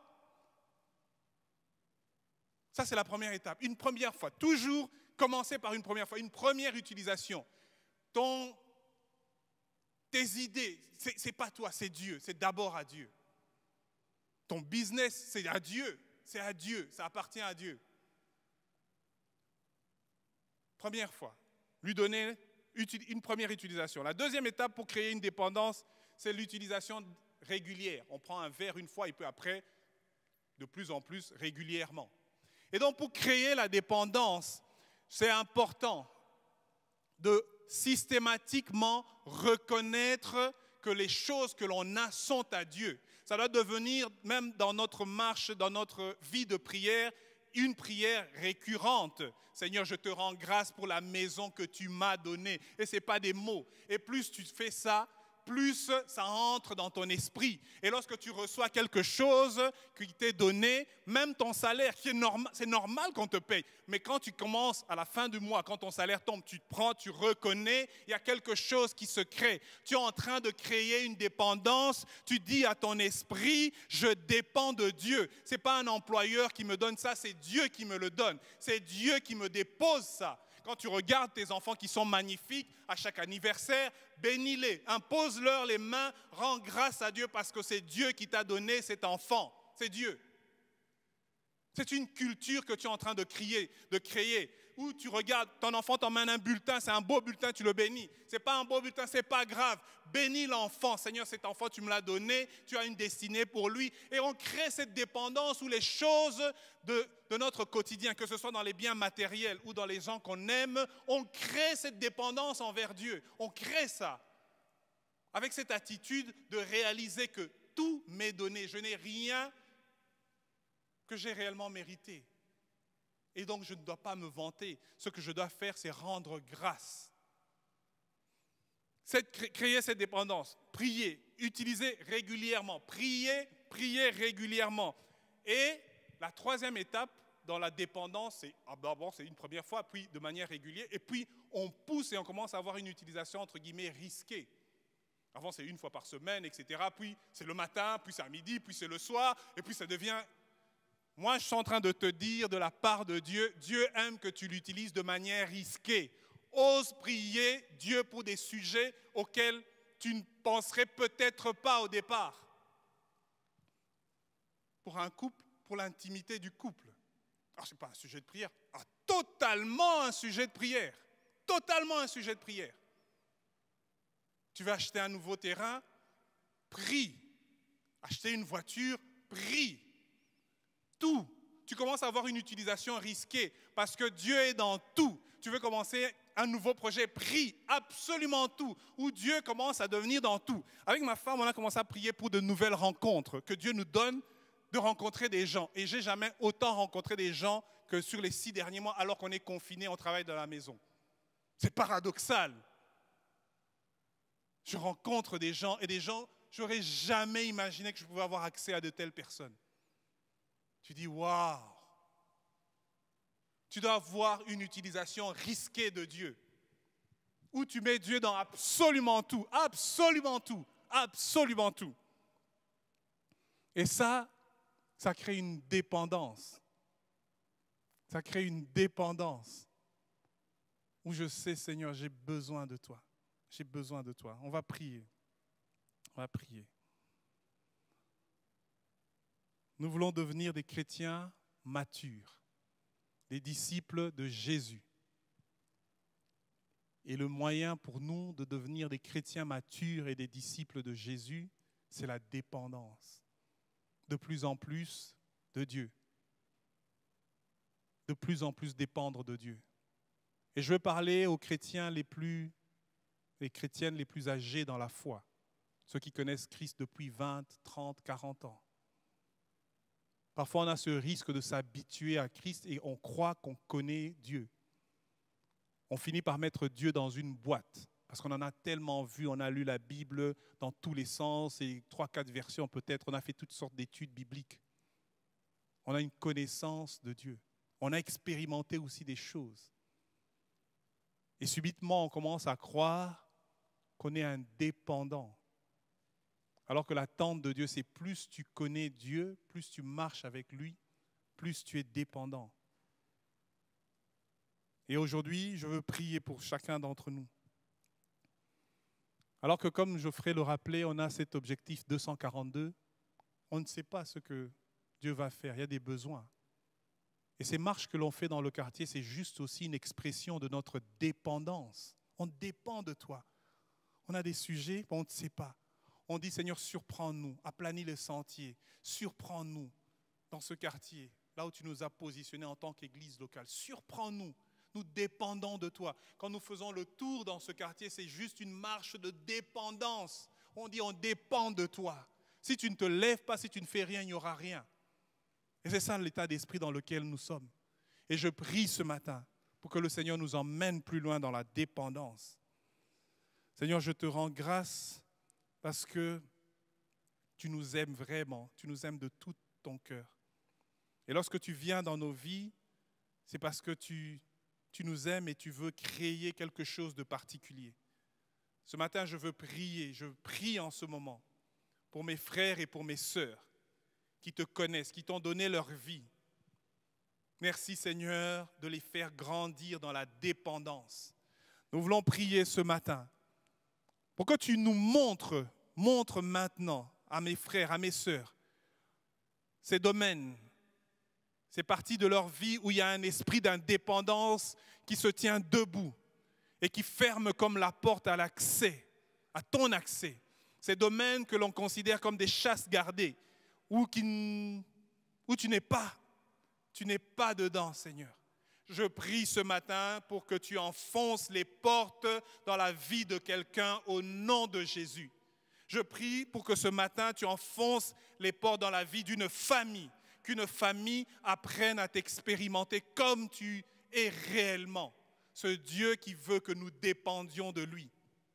Ça, c'est la première étape. Une première fois. Toujours commencer par une première fois. Une première utilisation. Ton, tes idées, ce n'est pas toi, c'est Dieu. C'est d'abord à Dieu. Ton business, c'est à Dieu. C'est à Dieu. Ça appartient à Dieu. Première fois. Lui donner une première utilisation. La deuxième étape pour créer une dépendance, c'est l'utilisation régulière. On prend un verre une fois et puis après, de plus en plus régulièrement. Et donc, pour créer la dépendance, c'est important de systématiquement reconnaître que les choses que l'on a sont à Dieu. Ça doit devenir, même dans notre marche, dans notre vie de prière, une prière récurrente. Seigneur, je te rends grâce pour la maison que tu m'as donnée. Et ce n'est pas des mots. Et plus tu fais ça, plus ça entre dans ton esprit. Et lorsque tu reçois quelque chose qui t'est donné, même ton salaire, qui est normal, c'est normal qu'on te paye. Mais quand tu commences à la fin du mois, quand ton salaire tombe, tu te prends, tu reconnais, il y a quelque chose qui se crée. Tu es en train de créer une dépendance. Tu dis à ton esprit, je dépends de Dieu. Ce n'est pas un employeur qui me donne ça, c'est Dieu qui me le donne. C'est Dieu qui me dépose ça. Quand tu regardes tes enfants qui sont magnifiques, à chaque anniversaire, bénis-les, impose-leur les mains, rends grâce à Dieu parce que c'est Dieu qui t'a donné cet enfant. C'est Dieu. C'est une culture que tu es en train de créer, de créer. Où tu regardes, ton enfant t'emmène un bulletin, c'est un beau bulletin, tu le bénis. Ce n'est pas un beau bulletin, ce n'est pas grave. Bénis l'enfant. Seigneur, cet enfant, tu me l'as donné, tu as une destinée pour lui. Et on crée cette dépendance où les choses de, de notre quotidien, que ce soit dans les biens matériels ou dans les gens qu'on aime, on crée cette dépendance envers Dieu. On crée ça. Avec cette attitude de réaliser que tout m'est donné. Je n'ai rien que j'ai réellement mérité. Et donc, je ne dois pas me vanter. Ce que je dois faire, c'est rendre grâce. Cette, créer cette dépendance. Prier, utiliser régulièrement. Prier, prier régulièrement. Et la troisième étape dans la dépendance, c'est d'abord, c'est une première fois, puis de manière régulière. Et puis, on pousse et on commence à avoir une utilisation, entre guillemets, risquée. Avant, c'est une fois par semaine, et cetera. Puis, c'est le matin, puis c'est à midi, puis c'est le soir. Et puis, ça devient... Moi, je suis en train de te dire de la part de Dieu, Dieu aime que tu l'utilises de manière risquée. Ose prier Dieu pour des sujets auxquels tu ne penserais peut-être pas au départ. Pour un couple, pour l'intimité du couple. Alors, ce n'est pas un sujet de prière. Ah, totalement un sujet de prière. Totalement un sujet de prière. Tu veux acheter un nouveau terrain? Prie. Acheter une voiture? Prie. Tout. Tu commences à avoir une utilisation risquée parce que Dieu est dans tout. Tu veux commencer un nouveau projet, prie absolument tout, où Dieu commence à devenir dans tout. Avec ma femme, on a commencé à prier pour de nouvelles rencontres, que Dieu nous donne de rencontrer des gens. Et je n'ai jamais autant rencontré des gens que sur les six derniers mois, alors qu'on est confinés, on travaille dans la maison. C'est paradoxal. Je rencontre des gens et des gens, je n'aurais jamais imaginé que je pouvais avoir accès à de telles personnes. Tu dis, waouh! Tu dois avoir une utilisation risquée de Dieu. Où tu mets Dieu dans absolument tout, absolument tout, absolument tout. Et ça, ça crée une dépendance. Ça crée une dépendance. Où je sais, Seigneur, j'ai besoin de toi. J'ai besoin de toi. On va prier. On va prier. Nous voulons devenir des chrétiens matures, des disciples de Jésus. Et le moyen pour nous de devenir des chrétiens matures et des disciples de Jésus, c'est la dépendance. De plus en plus de Dieu. De plus en plus dépendre de Dieu. Et je veux parler aux chrétiens les plus, les chrétiennes les plus âgées dans la foi. Ceux qui connaissent Christ depuis vingt, trente, quarante ans. Parfois, on a ce risque de s'habituer à Christ et on croit qu'on connaît Dieu. On finit par mettre Dieu dans une boîte parce qu'on en a tellement vu, on a lu la Bible dans tous les sens et trois, quatre versions peut-être, on a fait toutes sortes d'études bibliques. On a une connaissance de Dieu. On a expérimenté aussi des choses. Et subitement, on commence à croire qu'on est indépendant. Alors que l'attente de Dieu, c'est plus tu connais Dieu, plus tu marches avec lui, plus tu es dépendant. Et aujourd'hui, je veux prier pour chacun d'entre nous. Alors que comme Geoffrey le rappelait, on a cet objectif deux cent quarante-deux, on ne sait pas ce que Dieu va faire, il y a des besoins. Et ces marches que l'on fait dans le quartier, c'est juste aussi une expression de notre dépendance. On dépend de toi. On a des sujets, on ne sait pas. On dit, Seigneur, surprends-nous, aplanis les sentiers, surprends-nous dans ce quartier, là où tu nous as positionnés en tant qu'église locale. Surprends-nous, nous dépendons de toi. Quand nous faisons le tour dans ce quartier, c'est juste une marche de dépendance. On dit on dépend de toi. Si tu ne te lèves pas, si tu ne fais rien, il n'y aura rien. Et c'est ça l'état d'esprit dans lequel nous sommes. Et je prie ce matin pour que le Seigneur nous emmène plus loin dans la dépendance. Seigneur, je te rends grâce parce que tu nous aimes vraiment, tu nous aimes de tout ton cœur. Et lorsque tu viens dans nos vies, c'est parce que tu, tu nous aimes et tu veux créer quelque chose de particulier. Ce matin, je veux prier, je prie en ce moment pour mes frères et pour mes sœurs qui te connaissent, qui t'ont donné leur vie. Merci Seigneur de les faire grandir dans la dépendance. Nous voulons prier ce matin pour que tu nous montres, montres maintenant à mes frères, à mes sœurs, ces domaines, ces parties de leur vie où il y a un esprit d'indépendance qui se tient debout et qui ferme comme la porte à l'accès, à ton accès. Ces domaines que l'on considère comme des chasses gardées, où, qui, où tu n'es pas, tu n'es pas dedans, Seigneur. Je prie ce matin pour que tu enfonces les portes dans la vie de quelqu'un au nom de Jésus. Je prie pour que ce matin, tu enfonces les portes dans la vie d'une famille, qu'une famille apprenne à t'expérimenter comme tu es réellement, ce Dieu qui veut que nous dépendions de lui.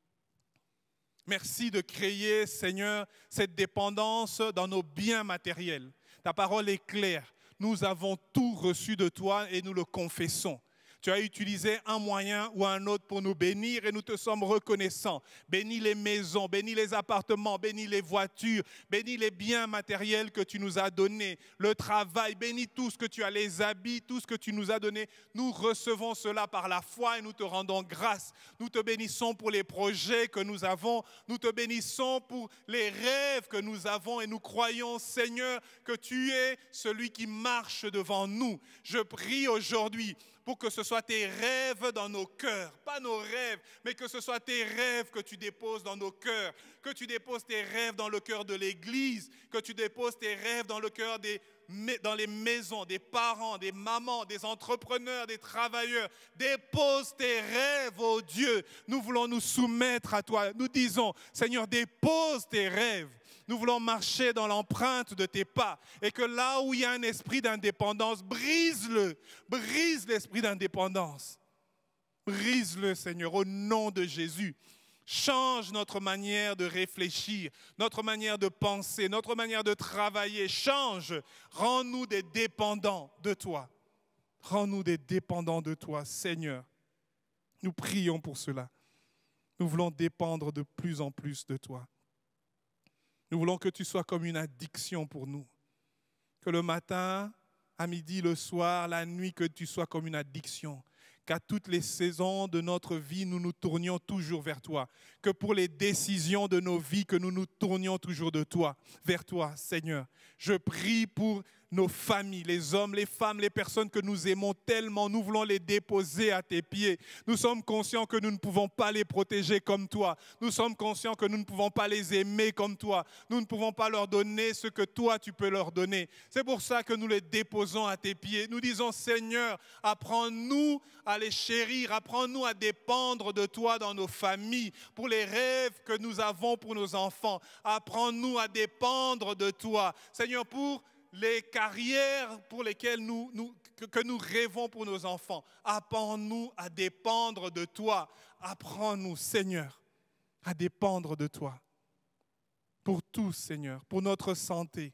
Merci de créer, Seigneur, cette dépendance dans nos biens matériels. Ta parole est claire. Nous avons tout reçu de toi et nous le confessons. Tu as utilisé un moyen ou un autre pour nous bénir et nous te sommes reconnaissants. Bénis les maisons, bénis les appartements, bénis les voitures, bénis les biens matériels que tu nous as donnés, le travail, bénis tout ce que tu as, les habits, tout ce que tu nous as donné. Nous recevons cela par la foi et nous te rendons grâce. Nous te bénissons pour les projets que nous avons. Nous te bénissons pour les rêves que nous avons et nous croyons, Seigneur, que tu es celui qui marche devant nous. Je prie aujourd'hui pour que ce soit tes rêves dans nos cœurs, pas nos rêves, mais que ce soit tes rêves que tu déposes dans nos cœurs, que tu déposes tes rêves dans le cœur de l'Église, que tu déposes tes rêves dans le cœur des, dans les maisons, des parents, des mamans, des entrepreneurs, des travailleurs. Dépose tes rêves, ô Dieu. Nous voulons nous soumettre à toi. Nous disons, Seigneur, dépose tes rêves. Nous voulons marcher dans l'empreinte de tes pas et que là où il y a un esprit d'indépendance, brise-le, brise l'esprit d'indépendance. Brise-le, Seigneur, au nom de Jésus. Change notre manière de réfléchir, notre manière de penser, notre manière de travailler. Change, rends-nous des dépendants de toi. Rends-nous des dépendants de toi, Seigneur. Nous prions pour cela. Nous voulons dépendre de plus en plus de toi. Nous voulons que tu sois comme une addiction pour nous. Que le matin, à midi, le soir, la nuit, que tu sois comme une addiction. Qu'à toutes les saisons de notre vie, nous nous tournions toujours vers toi. Que pour les décisions de nos vies, que nous nous tournions toujours de toi, vers toi, Seigneur. Je prie pour nos familles, les hommes, les femmes, les personnes que nous aimons tellement, nous voulons les déposer à tes pieds. Nous sommes conscients que nous ne pouvons pas les protéger comme toi. Nous sommes conscients que nous ne pouvons pas les aimer comme toi. Nous ne pouvons pas leur donner ce que toi tu peux leur donner. C'est pour ça que nous les déposons à tes pieds. Nous disons, Seigneur, apprends-nous à les chérir, apprends-nous à dépendre de toi dans nos familles, pour les rêves que nous avons pour nos enfants. Apprends-nous à dépendre de toi. Seigneur, pour les carrières pour lesquelles nous, nous, que, que nous rêvons pour nos enfants. Apprends-nous à dépendre de toi. Apprends-nous, Seigneur, à dépendre de toi. Pour tous, Seigneur, pour notre santé.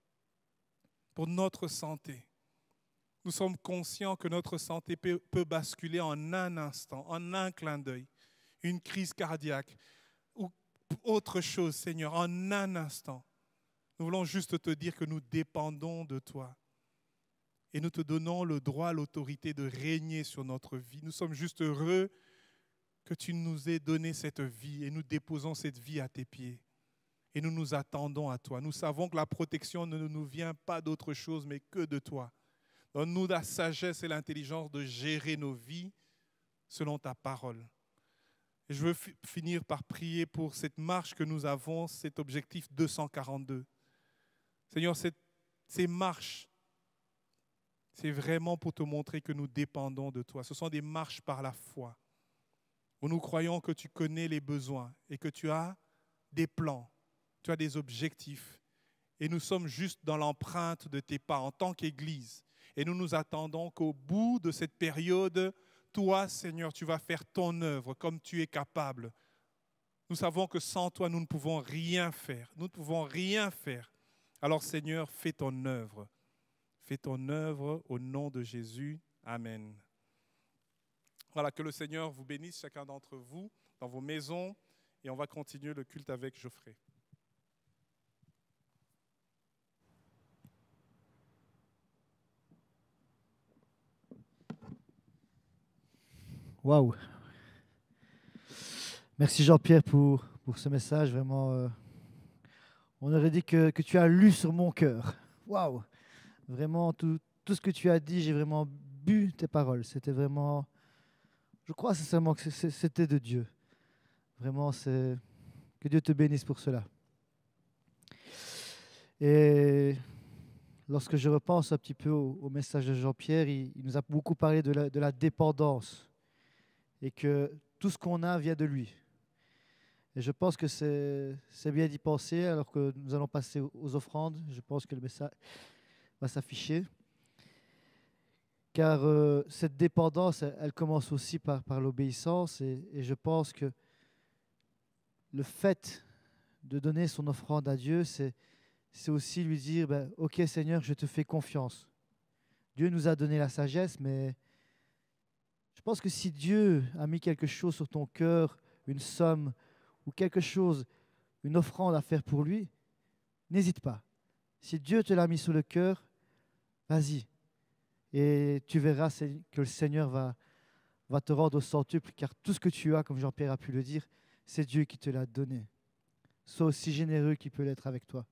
Pour notre santé. Nous sommes conscients que notre santé peut, peut basculer en un instant, en un clin d'œil. Une crise cardiaque ou autre chose, Seigneur, en un instant. Nous voulons juste te dire que nous dépendons de toi. Et nous te donnons le droit, l'autorité de régner sur notre vie. Nous sommes juste heureux que tu nous aies donné cette vie et nous déposons cette vie à tes pieds. Et nous nous attendons à toi. Nous savons que la protection ne nous vient pas d'autre chose, mais que de toi. Donne-nous la sagesse et l'intelligence de gérer nos vies selon ta parole. Et je veux f- finir par prier pour cette marche que nous avons, cet objectif deux cent quarante-deux. Seigneur, cette, ces marches, c'est vraiment pour te montrer que nous dépendons de toi. Ce sont des marches par la foi, où nous croyons que tu connais les besoins et que tu as des plans, tu as des objectifs. Et nous sommes juste dans l'empreinte de tes pas en tant qu'Église. Et nous nous attendons qu'au bout de cette période, toi, Seigneur, tu vas faire ton œuvre comme tu es capable. Nous savons que sans toi, nous ne pouvons rien faire. Nous ne pouvons rien faire. Alors, Seigneur, fais ton œuvre. Fais ton œuvre au nom de Jésus. Amen. Voilà, que le Seigneur vous bénisse, chacun d'entre vous, dans vos maisons. Et on va continuer le culte avec Geoffrey. Waouh! Merci Jean-Pierre pour, pour ce message. Vraiment, euh, on aurait dit que, que tu as lu sur mon cœur. Waouh! Vraiment, tout, tout ce que tu as dit, j'ai vraiment bu tes paroles. C'était vraiment, je crois sincèrement que c'était de Dieu. Vraiment, c'est que Dieu te bénisse pour cela. Et lorsque je repense un petit peu au, au message de Jean-Pierre, il, il nous a beaucoup parlé de la, de la dépendance et que tout ce qu'on a vient de lui. Et je pense que c'est bien d'y penser alors que nous allons passer aux offrandes. Je pense que le message va s'afficher. Car euh, cette dépendance, elle, elle commence aussi par, par l'obéissance. Et, et je pense que le fait de donner son offrande à Dieu, c'est aussi lui dire, ben, « Ok Seigneur, je te fais confiance. » Dieu nous a donné la sagesse, mais je pense que si Dieu a mis quelque chose sur ton cœur, une somme ou quelque chose, une offrande à faire pour lui, n'hésite pas. Si Dieu te l'a mis sur le cœur, vas-y. Et tu verras que le Seigneur va, va te rendre au centuple, car tout ce que tu as, comme Jean-Pierre a pu le dire, c'est Dieu qui te l'a donné. Sois aussi généreux qu'il peut l'être avec toi.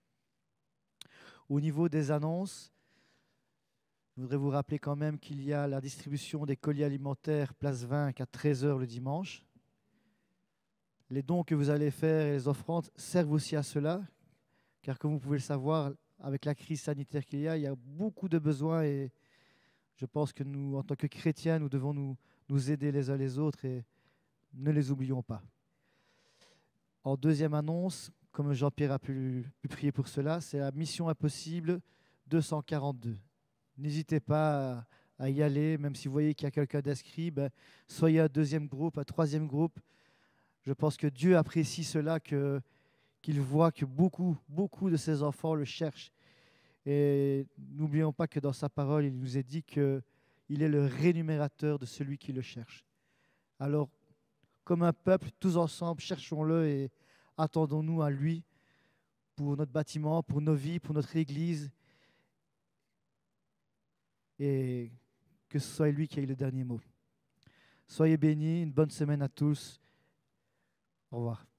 Au niveau des annonces, je voudrais vous rappeler quand même qu'il y a la distribution des colis alimentaires Place Vinc à treize heures le dimanche. Les dons que vous allez faire et les offrandes servent aussi à cela, car comme vous pouvez le savoir, avec la crise sanitaire qu'il y a, il y a beaucoup de besoins et je pense que nous, en tant que chrétiens, nous devons nous, nous aider les uns les autres et ne les oublions pas. En deuxième annonce, comme Jean-Pierre a pu, pu prier pour cela, c'est la Mission Impossible deux cent quarante-deux. N'hésitez pas à, à y aller, même si vous voyez qu'il y a quelqu'un d'inscrit, ben, soyez un deuxième groupe, un troisième groupe. Je pense que Dieu apprécie cela, que, qu'il voit que beaucoup, beaucoup de ses enfants le cherchent. Et n'oublions pas que dans sa parole, il nous est dit qu'il est le rémunérateur de celui qui le cherche. Alors, comme un peuple, tous ensemble, cherchons-le et attendons-nous à lui pour notre bâtiment, pour nos vies, pour notre Église. Et que ce soit lui qui ait le dernier mot. Soyez bénis, une bonne semaine à tous. Au revoir.